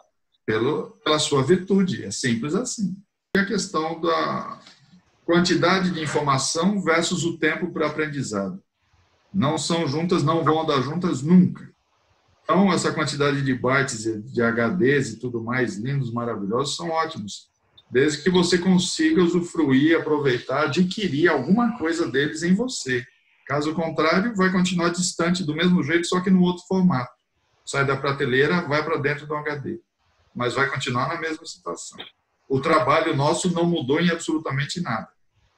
pela sua virtude, é simples assim. E a questão da quantidade de informação versus o tempo para aprendizado. Não são juntas, não vão andar juntas nunca. Então, essa quantidade de bytes, de HDs e tudo mais, lindos, maravilhosos, são ótimos. Desde que você consiga usufruir, aproveitar, adquirir alguma coisa deles em você. Caso contrário, vai continuar distante do mesmo jeito, só que no outro formato. Sai da prateleira, vai para dentro do HD. Mas vai continuar na mesma situação. O trabalho nosso não mudou em absolutamente nada.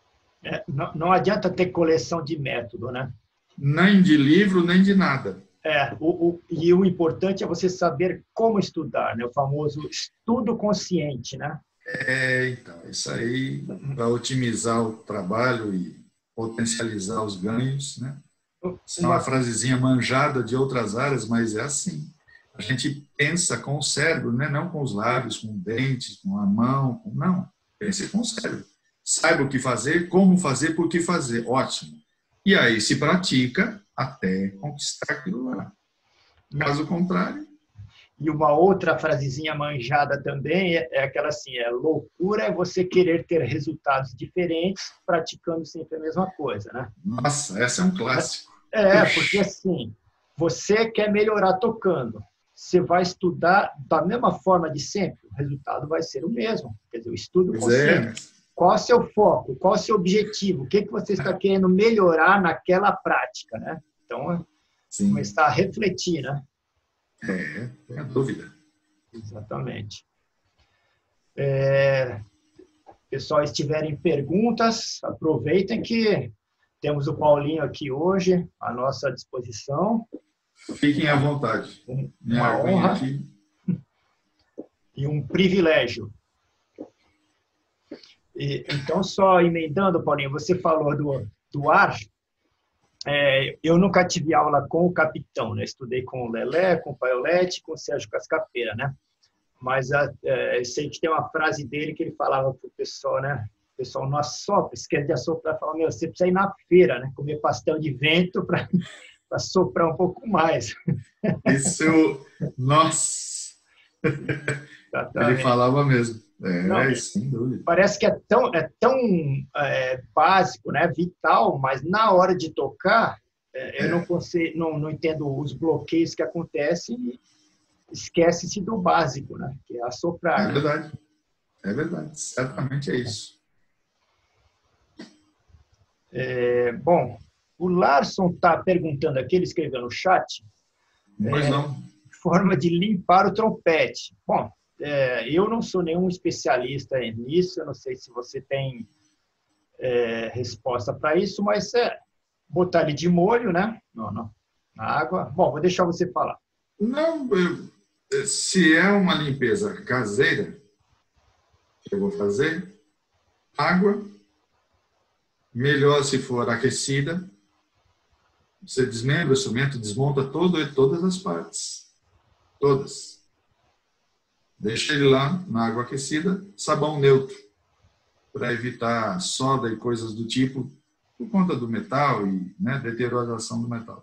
Não adianta ter coleção de método, né? Nem de livro, nem de nada. E o importante é você saber como estudar, né? O famoso estudo consciente, né? Então, isso aí, para otimizar o trabalho e potencializar os ganhos, né? Isso é uma frasezinha manjada de outras áreas, mas é assim. A gente pensa com o cérebro, né? Não com os lábios, com dentes, com a mão, não. Pense com o cérebro. Saiba o que fazer, como fazer, por que fazer. Ótimo. E aí se pratica até conquistar aquilo lá. Caso contrário. E uma outra frasezinha manjada também é aquela assim, loucura é você querer ter resultados diferentes praticando sempre a mesma coisa, né? Nossa, essa é um clássico. Porque assim, você quer melhorar tocando, você vai estudar da mesma forma de sempre, o resultado vai ser o mesmo. Quer dizer, o estudo consciente. Qual é o seu foco? Qual é o seu objetivo? O que você está querendo melhorar naquela prática, né? Então, começar a refletir, né? Não há dúvida. Exatamente. Pessoal, se tiverem perguntas, aproveitem que temos o Paulinho aqui hoje à nossa disposição. Fiquem à vontade. Uma honra e um privilégio. Então, só emendando, Paulinho, você falou do ar. Eu nunca tive aula com o capitão, né? Estudei com o Lelé, com o Paioletti, com o Sérgio Cascapeira, né? Mas eu sei que tem uma frase dele que ele falava para o pessoal, né? O pessoal não assopra, esquece de assoprar, fala, você precisa ir na feira, né? Comer pastel de vento para soprar um pouco mais. Isso, nossa! Ele falava mesmo. Não, sem dúvida. Parece que é tão básico, né? Vital, mas na hora de tocar, eu não entendo os bloqueios que acontecem e esquece-se do básico, né? Que é assoprar. É verdade. Certamente é isso. Bom, o Larson está perguntando aqui, ele escreveu no chat. Pois não. Forma de limpar o trompete. Bom, eu não sou nenhum especialista nisso, eu não sei se você tem resposta para isso, mas botar ele de molho, né? Na água. Bom, vou deixar você falar. Não, se é uma limpeza caseira, que eu vou fazer, água, melhor se for aquecida, você desmembra o instrumento, desmonta todas as partes. Todas. Deixa ele lá na água aquecida, sabão neutro, para evitar soda e coisas do tipo, por conta do metal e deterioração do metal.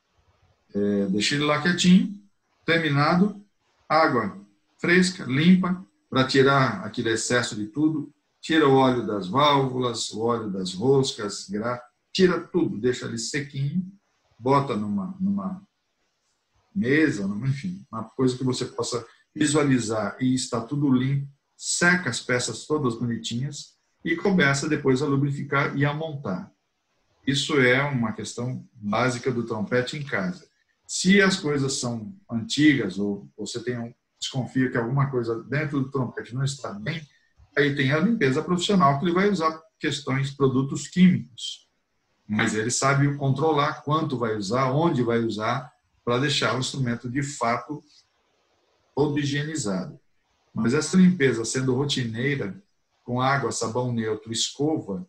Deixa ele lá quietinho, terminado, água fresca, limpa, para tirar aquele excesso de tudo, tira o óleo das válvulas, o óleo das roscas, tira tudo, deixa ele sequinho, bota numa mesa, enfim, uma coisa que você possa visualizar e está tudo limpo, seca as peças todas bonitinhas e começa depois a lubrificar e a montar. Isso é uma questão básica do trompete em casa. Se as coisas são antigas ou você desconfia que alguma coisa dentro do trompete não está bem, aí tem a limpeza profissional que ele vai usar produtos químicos. Mas ele sabe controlar quanto vai usar, onde vai usar, para deixar o instrumento de fato todo higienizado. Mas essa limpeza sendo rotineira, com água, sabão neutro, escova,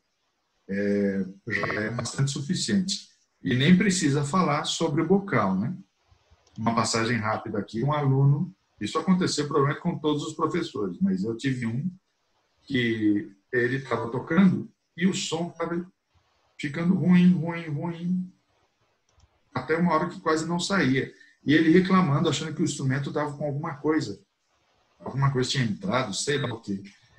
já é bastante suficiente. E nem precisa falar sobre o bocal, né? Uma passagem rápida aqui, um aluno, isso aconteceu provavelmente com todos os professores, mas eu tive um que ele estava tocando e o som estava ficando ruim, até uma hora que quase não saía. E ele reclamando, achando que o instrumento estava com alguma coisa tinha entrado, sei lá o quê.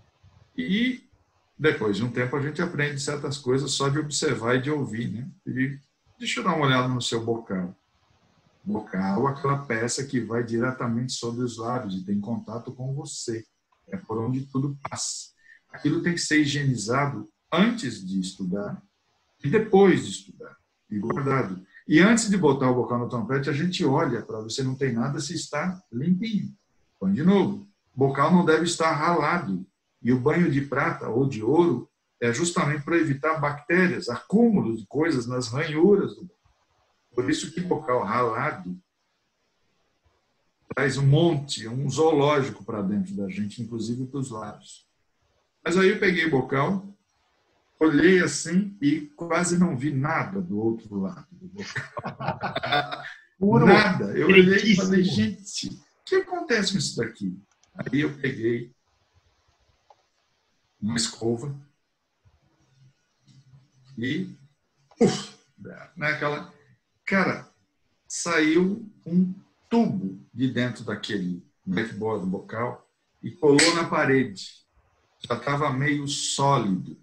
E depois de um tempo a gente aprende certas coisas só de observar e de ouvir, né? E deixa eu dar uma olhada no seu bocal. Bocal, aquela peça que vai diretamente sobre os lábios e tem contato com você. É por onde tudo passa. Aquilo tem que ser higienizado antes de estudar e depois de estudar e guardado. E antes de botar o bocal no trompete, a gente olha para ver se não tem nada, se está limpinho. Põe de novo. O bocal não deve estar ralado. E o banho de prata ou de ouro é justamente para evitar bactérias, acúmulos de coisas nas ranhuras do bocal. Por isso que bocal ralado traz um zoológico para dentro da gente, inclusive dos lábios. Mas aí eu peguei o bocal, olhei assim e quase não vi nada do outro lado do bocal. Nada. Eu olhei e falei, gente, o que acontece com isso daqui? Aí eu peguei uma escova e cara, saiu um tubo de dentro daquele backboard do bocal e colou na parede. Já estava meio sólido.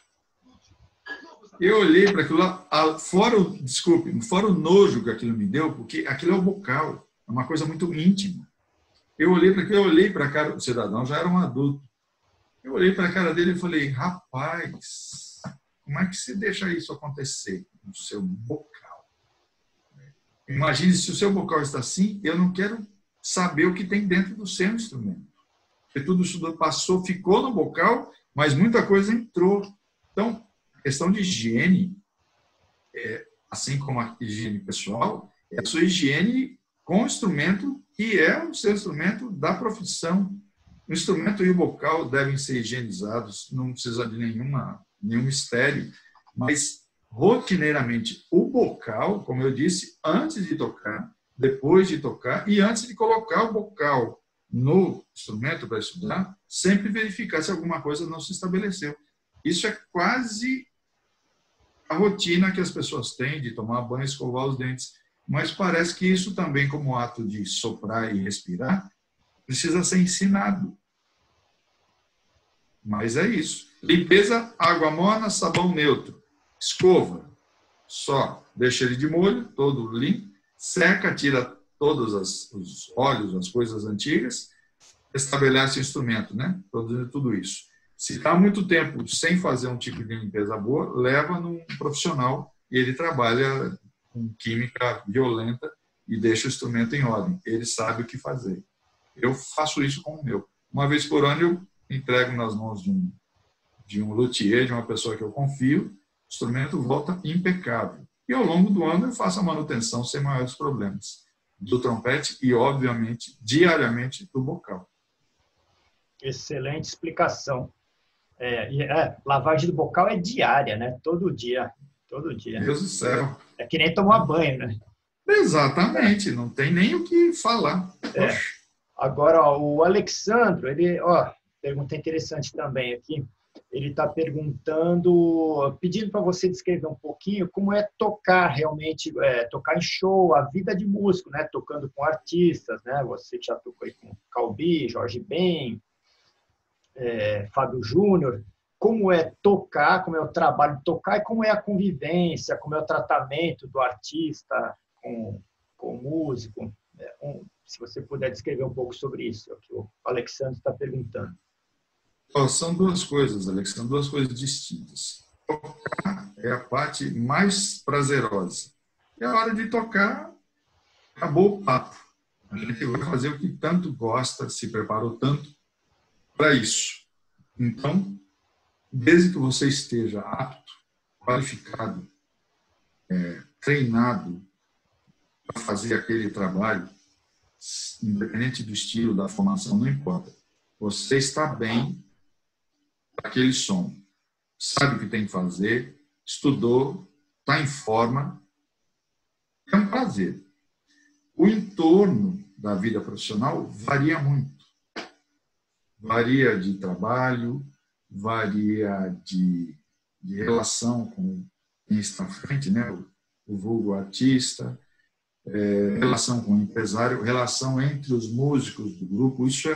Eu olhei para aquilo lá, fora o nojo que aquilo me deu, porque aquilo é o bocal. é uma coisa muito íntima. Eu olhei para a cara, o cidadão já era um adulto. Eu olhei para a cara dele e falei, rapaz, como é que você deixa isso acontecer no seu bocal? Imagine se o seu bocal está assim, eu não quero saber o que tem dentro do seu instrumento. Porque tudo isso passou, ficou no bocal, mas muita coisa entrou. Então, a questão de higiene, assim como a higiene pessoal, é a sua higiene com o instrumento que é o seu instrumento da profissão. O instrumento e o bocal devem ser higienizados, não precisa de nenhum mistério, mas rotineiramente o bocal, como eu disse, antes de tocar, depois de tocar e antes de colocar o bocal no instrumento para estudar, sempre verificar se alguma coisa não se estabeleceu. Isso é quase a rotina que as pessoas têm de tomar banho e escovar os dentes. Mas parece que isso também, como ato de soprar e respirar, precisa ser ensinado. Mas é isso. Limpeza, água morna, sabão neutro. Escova, só deixa ele de molho, todo limpo. Seca, tira todos os óleos, as coisas antigas. Estabelece o instrumento, né? Tudo isso. Se está muito tempo sem fazer um tipo de limpeza boa, leva num profissional e ele trabalha com química violenta e deixa o instrumento em ordem. Ele sabe o que fazer. Eu faço isso com o meu. Uma vez por ano eu entrego nas mãos de um luthier, de uma pessoa que eu confio, o instrumento volta impecável. E ao longo do ano eu faço a manutenção sem maiores problemas do trompete e, obviamente, diariamente do bocal. Excelente explicação. Lavagem do bocal é diária, né? Todo dia. Todo dia. Deus do céu. É que nem tomar banho, né? Exatamente, não tem nem o que falar. Agora, o Alexandro, pergunta interessante também aqui. Ele está pedindo para você descrever um pouquinho como é tocar realmente, tocar em show, a vida de músico, né? Tocando com artistas, né? Você já tocou aí com Calbi, Jorge Ben, Fábio Júnior. Como é tocar, como é o trabalho de tocar e como é a convivência, como é o tratamento do artista com o músico. Se você puder descrever um pouco sobre isso, é o que o Alexandre está perguntando. São duas coisas, Alex, são duas coisas distintas. Tocar é a parte mais prazerosa. E a hora de tocar, acabou o papo. A gente vai fazer o que tanto gosta, se preparou tanto para isso. Então, desde que você esteja apto, qualificado, treinado para fazer aquele trabalho, independente do estilo, da formação, não importa. Você está bem aquele som, sabe o que tem que fazer, estudou, está em forma, é um prazer. O entorno da vida profissional varia muito. Varia de trabalho, varia de relação com quem está à frente, né? O vulgo artista, relação com o empresário, relação entre os músicos do grupo, isso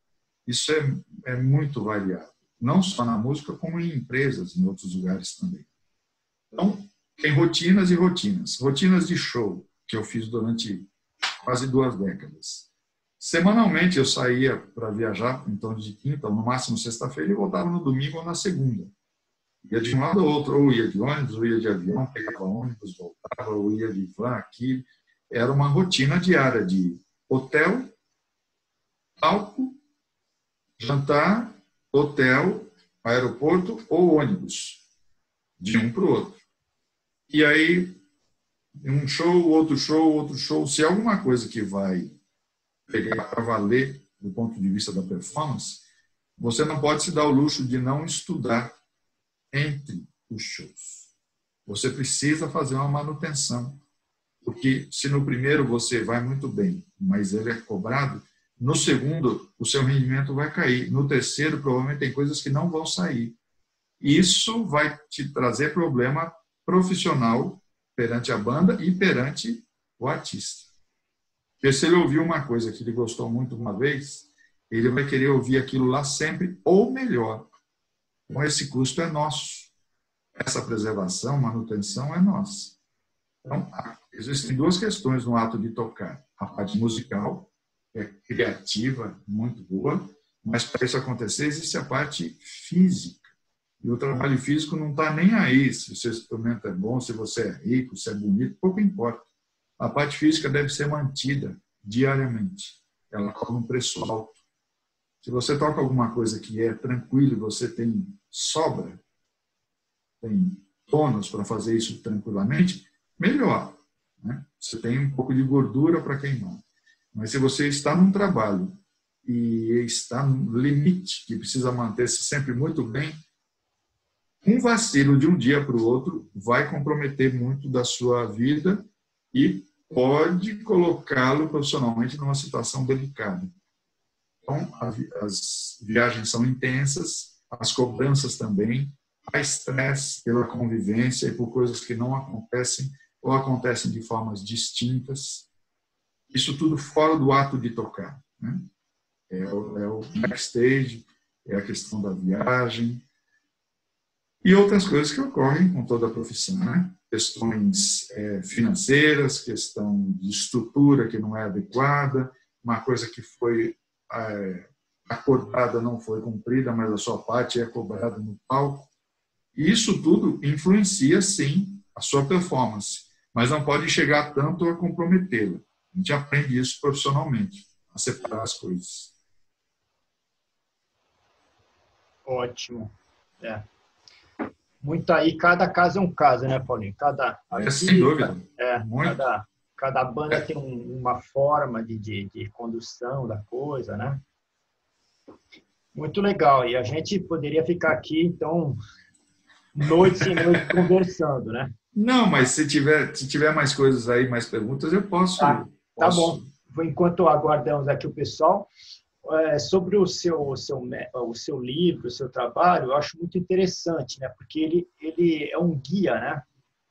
é muito variado. Não só na música, como em empresas, em outros lugares também. Então, tem rotinas e rotinas. Rotinas de show, que eu fiz durante quase 2 décadas. Semanalmente eu saía para viajar, em torno de quinta, ou no máximo sexta-feira, e voltava no domingo ou na segunda. Ia de um lado ao outro, ou ia de ônibus, ou ia de avião, pegava ônibus, voltava, ou ia de van aqui. Era uma rotina diária de hotel, palco, jantar, hotel, aeroporto ou ônibus, de um para o outro. E aí, um show, outro show, outro show. Se é alguma coisa que vai pegar para valer do ponto de vista da performance, você não pode se dar o luxo de não estudar entre os shows. Você precisa fazer uma manutenção, porque se no primeiro você vai muito bem, mas ele é cobrado, no segundo o seu rendimento vai cair, no terceiro provavelmente tem coisas que não vão sair. Isso vai te trazer problema profissional perante a banda e perante o artista. Porque se ele ouviu uma coisa que ele gostou muito uma vez, ele vai querer ouvir aquilo lá sempre ou melhor. Então esse custo é nosso. Essa preservação, manutenção é nossa. Então, existem duas questões no ato de tocar. A parte musical, que é criativa, muito boa, mas para isso acontecer existe a parte física. E o trabalho físico não está nem aí se o seu instrumento é bom, se você é rico, se é bonito, pouco importa. A parte física deve ser mantida diariamente. Ela cobra um preço alto. Se você toca alguma coisa que é tranquilo, você tem sobra, tem tônus para fazer isso tranquilamente, melhor, né? Você tem um pouco de gordura para queimar. Mas se você está num trabalho e está no limite, que precisa manter-se sempre muito bem, um vacilo de um dia para o outro vai comprometer muito da sua vida e pode colocá-lo profissionalmente numa situação delicada. Então, as viagens são intensas, as cobranças também, há estresse pela convivência e por coisas que não acontecem ou acontecem de formas distintas. Isso tudo fora do ato de tocar, né? É o backstage, é a questão da viagem e outras coisas que ocorrem com toda a profissão, né? Questões financeiras, questão de estrutura que não é adequada, uma coisa que foi acordada não foi cumprida, mas a sua parte é cobrada no palco. E isso tudo influencia, sim, a sua performance, mas não pode chegar tanto a comprometê-la. A gente aprende isso profissionalmente, a separar as coisas. Ótimo. Muito aí, cada caso é um caso, né, Paulinho? Cada sem dúvida. Cada banda tem uma forma de condução da coisa, né? Muito legal. E a gente poderia ficar aqui, então, noites e noites conversando, né? Não, mas se tiver mais coisas aí, mais perguntas, eu posso. Tá bom. Enquanto aguardamos aqui o pessoal, sobre o seu livro, o seu trabalho, eu acho muito interessante, né? Porque ele é um guia, né?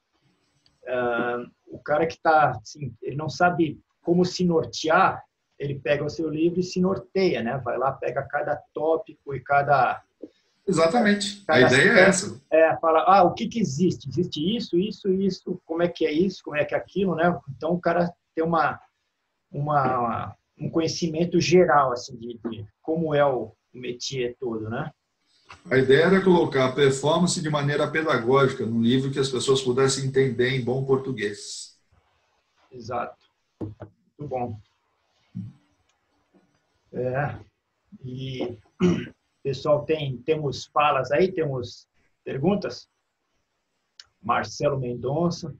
O cara que está, assim, ele não sabe como se nortear, ele pega o seu livro e se norteia, né? Vai lá, pega cada tópico e cada... Exatamente. A ideia é essa. Fala, o que existe? Existe isso, isso, isso, como é que é isso, como é que é aquilo, né? Então, o cara tem um conhecimento geral, assim, de como é o métier todo, né? A ideia era colocar a performance de maneira pedagógica num livro que as pessoas pudessem entender em bom português. Exato. Muito bom. E, pessoal, temos falas aí? Temos perguntas? Marcelo Mendonça.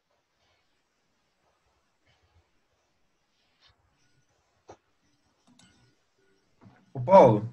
O Paulo,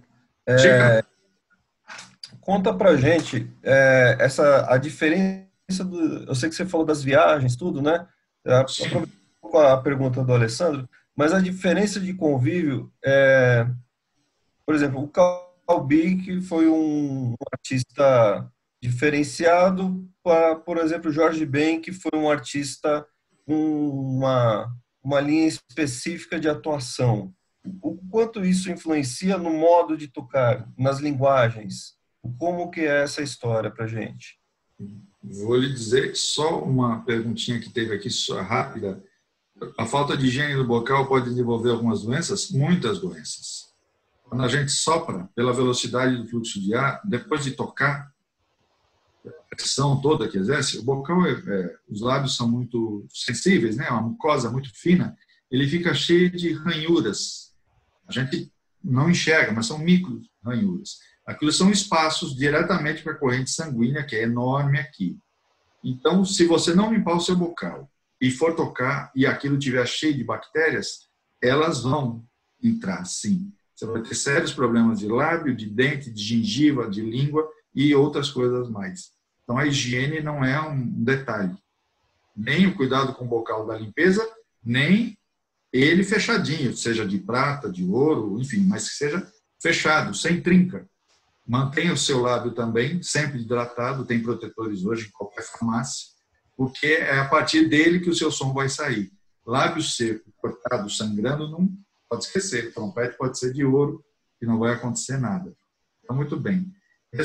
conta pra gente a diferença eu sei que você falou das viagens, tudo, né? Aproveitando a pergunta do Alessandro, mas a diferença de convívio, por exemplo, o Calbi, que foi um artista diferenciado, para, por exemplo, o Jorge Ben, que foi um artista com uma linha específica de atuação. O quanto isso influencia no modo de tocar, nas linguagens? Como que é essa história para a gente? Vou lhe dizer só uma perguntinha que teve aqui, só rápida. A falta de higiene no bocal pode desenvolver algumas doenças? Muitas doenças. Quando a gente sopra pela velocidade do fluxo de ar, depois de tocar, a pressão toda que exerce, o bocal, os lábios são muito sensíveis, né? Uma mucosa muito fina, ele fica cheio de ranhuras. A gente não enxerga, mas são micro ranhuras. Aquilo são espaços diretamente para a corrente sanguínea, que é enorme aqui. Então, se você não limpar o seu bocal e for tocar e aquilo estiver cheio de bactérias, elas vão entrar, sim. Você vai ter sérios problemas de lábio, de dente, de gengiva, de língua e outras coisas mais. Então, a higiene não é um detalhe. Nem o cuidado com o bocal da limpeza, nem ele fechadinho, seja de prata, de ouro, enfim, mas que seja fechado, sem trinca. Mantenha o seu lábio também sempre hidratado, tem protetores hoje em qualquer farmácia, porque é a partir dele que o seu som vai sair. Lábio seco, cortado, sangrando, não pode esquecer. O trompete pode ser de ouro e não vai acontecer nada. Então, muito bem.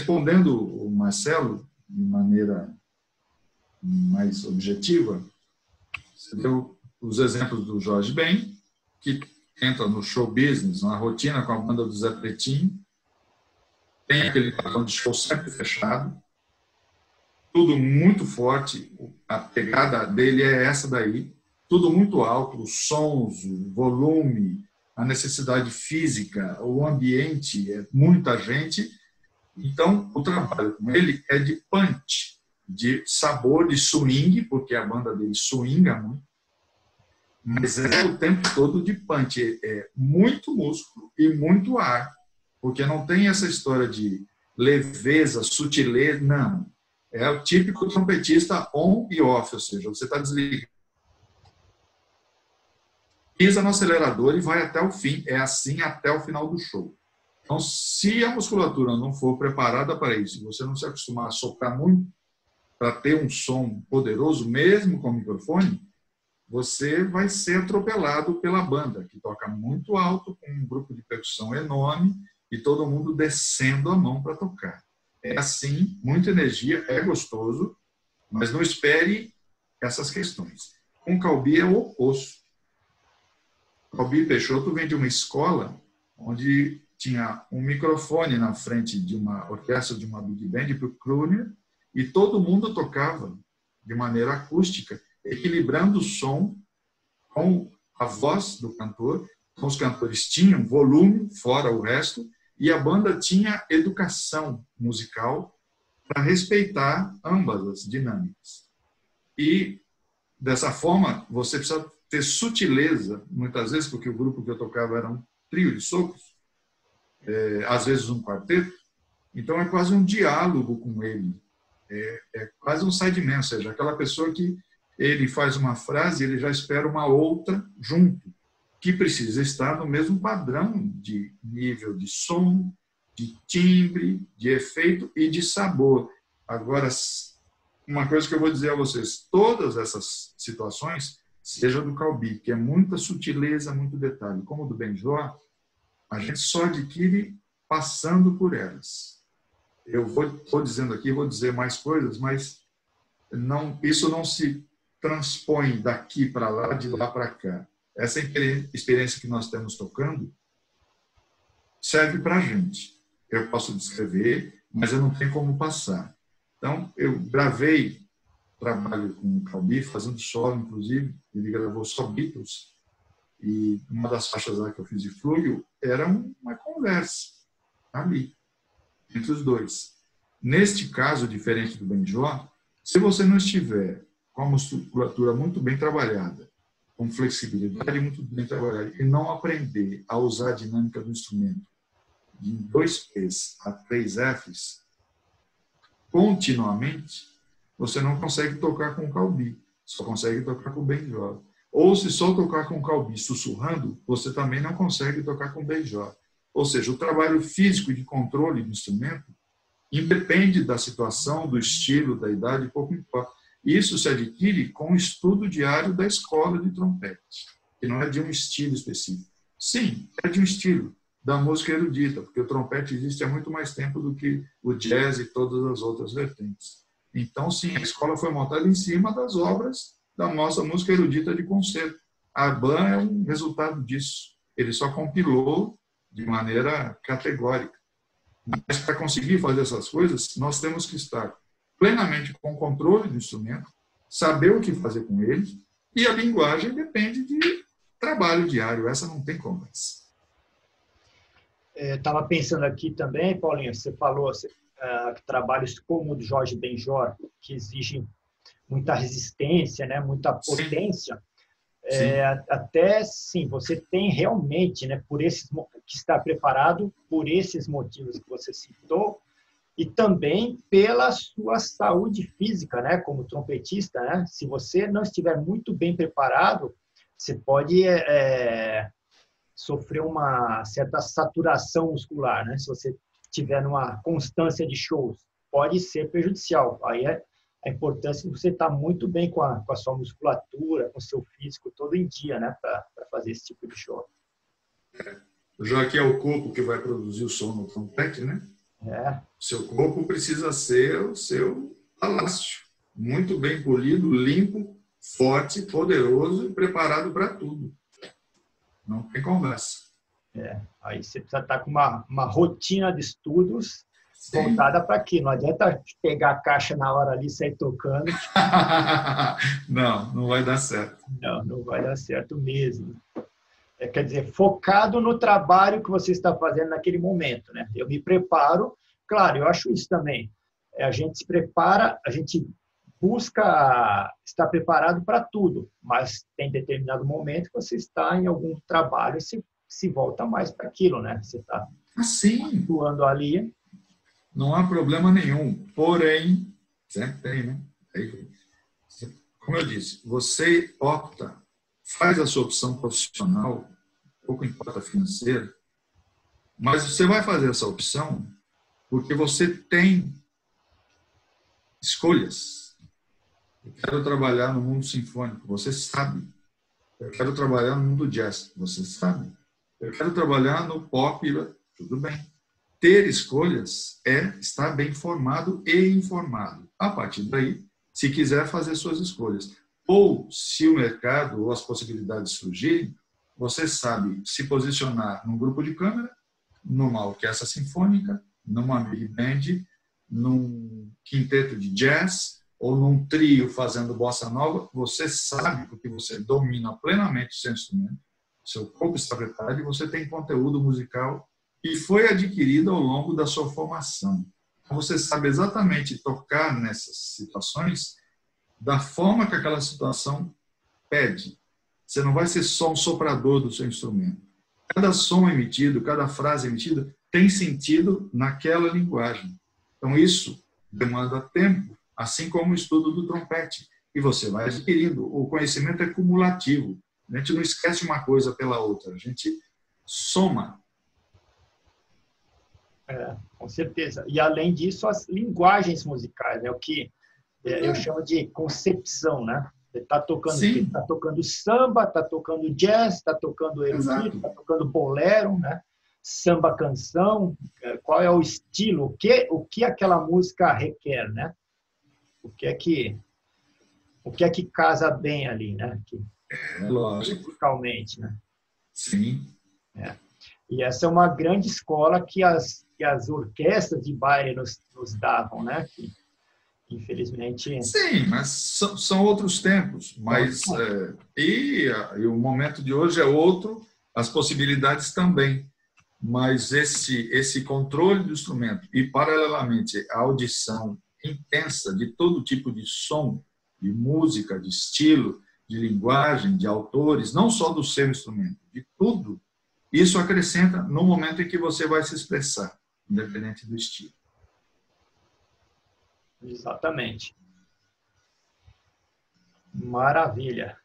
Respondendo o Marcelo de maneira mais objetiva, Você deu os exemplos do Jorge Ben, que entra no show business, na rotina com a banda do Zé Pretinho, tem aquele padrão de show sempre fechado, tudo muito forte, a pegada dele é essa daí, tudo muito alto, os sons, o volume, a necessidade física, o ambiente, é muita gente. Então, o trabalho com ele é de punch, de sabor, de swing, porque a banda dele swinga muito, mas é o tempo todo de punch, é muito músculo e muito ar, porque não tem essa história de leveza, sutileza, não. É o típico trompetista on e off, ou seja, você está desligado, pisa no acelerador e vai até o fim, é assim até o final do show. Então, se a musculatura não for preparada para isso, você não se acostumar a soprar muito para ter um som poderoso, mesmo com o microfone, você vai ser atropelado pela banda, que toca muito alto, com um grupo de percussão enorme e todo mundo descendo a mão para tocar. É assim, muita energia, é gostoso, mas não espere essas questões. Com o Calbi é o oposto. Calbi Peixoto vem de uma escola onde tinha um microfone na frente de uma orquestra, de uma big band, para o crooner, e todo mundo tocava de maneira acústica, equilibrando o som com a voz do cantor. Então, os cantores tinham volume, fora o resto, e a banda tinha educação musical para respeitar ambas as dinâmicas. E, dessa forma, você precisa ter sutileza, muitas vezes, porque o grupo que eu tocava era um trio de sopros, às vezes um quarteto, então é quase um diálogo com ele, é quase um sideman, ou seja, aquela pessoa que ele faz uma frase e ele já espera uma outra junto, que precisa estar no mesmo padrão de nível de som, de timbre, de efeito e de sabor. Agora, uma coisa que eu vou dizer a vocês, todas essas situações, seja do Calbi, que é muita sutileza, muito detalhe, como do Benjor, a gente só adquire passando por elas. Eu vou dizendo aqui, vou dizer mais coisas, mas isso não se transpõe daqui para lá, de lá para cá. Essa experiência que nós temos tocando serve para a gente. Eu posso descrever, mas eu não tenho como passar. Então, eu gravei trabalho com o Calbi, fazendo solo, inclusive, ele gravou só Beatles, e uma das faixas lá que eu fiz de fluido era uma conversa ali, entre os dois. Neste caso, diferente do Benjor, se você não estiver com a musculatura muito bem trabalhada, com flexibilidade muito bem trabalhada, e não aprender a usar a dinâmica do instrumento de 2 P's a 3 F's continuamente, você não consegue tocar com o Calbi, só consegue tocar com o Benjor. Ou se só tocar com o Calbi sussurrando, você também não consegue tocar com o Benjor. Ou seja, o trabalho físico de controle do instrumento independe da situação, do estilo, da idade, pouco importa. Isso se adquire com o estudo diário da escola de trompete, que não é de um estilo específico. Sim, é de um estilo, da música erudita, porque o trompete existe há muito mais tempo do que o jazz e todas as outras vertentes. Então, sim, a escola foi montada em cima das obras da nossa música erudita de concerto. A BAN é um resultado disso. Ele só compilou de maneira categórica. Mas, para conseguir fazer essas coisas, nós temos que estar plenamente com o controle do instrumento, saber o que fazer com ele, e a linguagem depende de trabalho diário. Essa não tem conversa. Estava pensando aqui também, Paulinho, você falou trabalhos como o do Jorge Benjor, que exigem muita resistência, né, muita potência. Até sim, você tem realmente, né, que está preparado por esses motivos que você citou, e também pela sua saúde física, né, como trompetista, né? Se você não estiver muito bem preparado, você pode sofrer uma certa saturação muscular, né? Se você tiver numa constância de shows, pode ser prejudicial. Aí é a importância de você estar muito bem com a sua musculatura, com o seu físico todo em dia, né, para fazer esse tipo de show. Já que é o corpo que vai produzir o som no trompete, né? Seu corpo precisa ser o seu palácio, muito bem polido, limpo, forte, poderoso e preparado para tudo. Não tem conversa. Aí você precisa estar com uma rotina de estudos Sim. voltada para aquilo. Não adianta pegar a caixa na hora ali e sair tocando. Não vai dar certo. Não vai dar certo mesmo. Quer dizer, focado no trabalho que você está fazendo naquele momento, né? Eu me preparo, claro, eu acho isso também. A gente se prepara, a gente busca estar preparado para tudo, mas tem determinado momento que você está em algum trabalho e se volta mais para aquilo, né? Você está atuando ali. Não há problema nenhum, porém, sempre tem, né? Como eu disse, você opta, faz a sua opção profissional, pouco importa financeira, mas você vai fazer essa opção porque você tem escolhas. Eu quero trabalhar no mundo sinfônico, você sabe. Eu quero trabalhar no mundo jazz, você sabe. Eu quero trabalhar no pop, tudo bem. Ter escolhas é estar bem formado e informado. A partir daí, se quiser fazer suas escolhas. Ou, se o mercado ou as possibilidades surgirem, você sabe se posicionar num grupo de câmara, numa orquestra sinfônica, numa big band, num quinteto de jazz ou num trio fazendo bossa nova. Você sabe, porque você domina plenamente o seu instrumento, seu corpo está preparado e você tem conteúdo musical que foi adquirido ao longo da sua formação. Então, você sabe exatamente tocar nessas situações da forma que aquela situação pede. Você não vai ser só um soprador do seu instrumento. Cada som emitido, cada frase emitida tem sentido naquela linguagem. Então, isso demanda tempo, assim como o estudo do trompete. E você vai adquirindo. O conhecimento é cumulativo. A gente não esquece uma coisa pela outra. A gente soma. Com certeza. E, além disso, as linguagens musicais, o que eu chamo de concepção, né? Você está tocando, tá tocando samba, está tocando jazz, está tocando erudito, está tocando bolero, né? Samba canção, qual é o estilo, o que aquela música requer, né? O que é que casa bem ali, né? Lógico. Musicalmente, né? Sim. E essa é uma grande escola que as orquestras de baile nos davam, né? Que, infelizmente... Sim, mas são outros tempos. Mas, e o momento de hoje é outro, as possibilidades também. Mas esse controle do instrumento e, paralelamente, a audição intensa de todo tipo de som, de música, de estilo, de linguagem, de autores, não só do seu instrumento, de tudo, isso acrescenta no momento em que você vai se expressar, independente do estilo. Exatamente. Maravilha.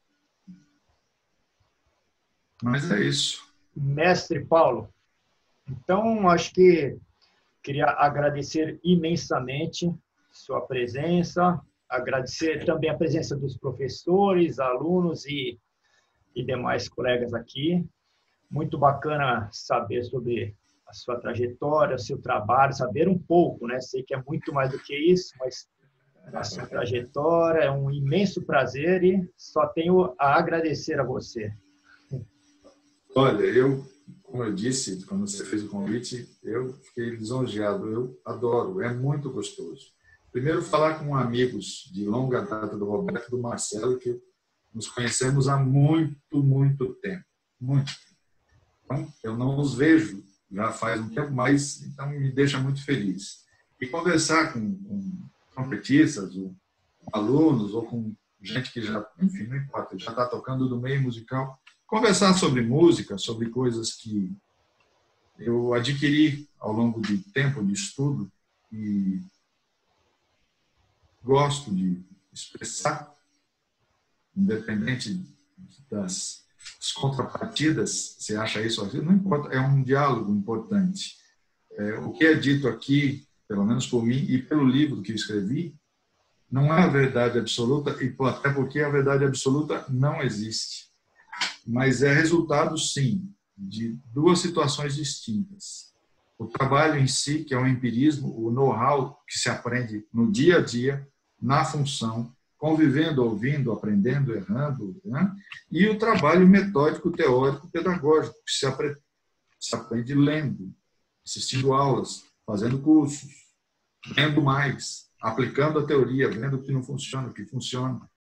Mas é isso. Mestre Paulo, então acho que queria agradecer imensamente sua presença, agradecer também a presença dos professores, alunos e demais colegas aqui. Muito bacana saber sobre a sua trajetória, o seu trabalho, saber um pouco, né? Sei que é muito mais do que isso, mas a sua trajetória é um imenso prazer e só tenho a agradecer a você. Olha, como eu disse, quando você fez o convite, eu fiquei lisonjeado, eu adoro, é muito gostoso. Primeiro, falar com amigos de longa data do Roberto e do Marcelo, que nos conhecemos há muito, muito tempo. Muito. Então, eu não os vejo já faz um tempo, mas então me deixa muito feliz. E conversar com trompetistas, ou com alunos, ou com gente que já, enfim, não importa, já está tocando do meio musical, conversar sobre música, sobre coisas que eu adquiri ao longo de tempo de estudo e gosto de expressar, independente das contrapartidas, você acha isso aqui, não importa, é um diálogo importante. O que é dito aqui, pelo menos por mim e pelo livro que eu escrevi, não é a verdade absoluta, e até porque a verdade absoluta não existe. Mas é resultado, sim, de duas situações distintas. O trabalho em si, que é o empirismo, o know-how que se aprende no dia a dia, na função, convivendo, ouvindo, aprendendo, errando, né? E o trabalho metódico, teórico, pedagógico, que se aprende lendo, assistindo aulas, fazendo cursos, lendo mais, aplicando a teoria, vendo o que não funciona, o que funciona.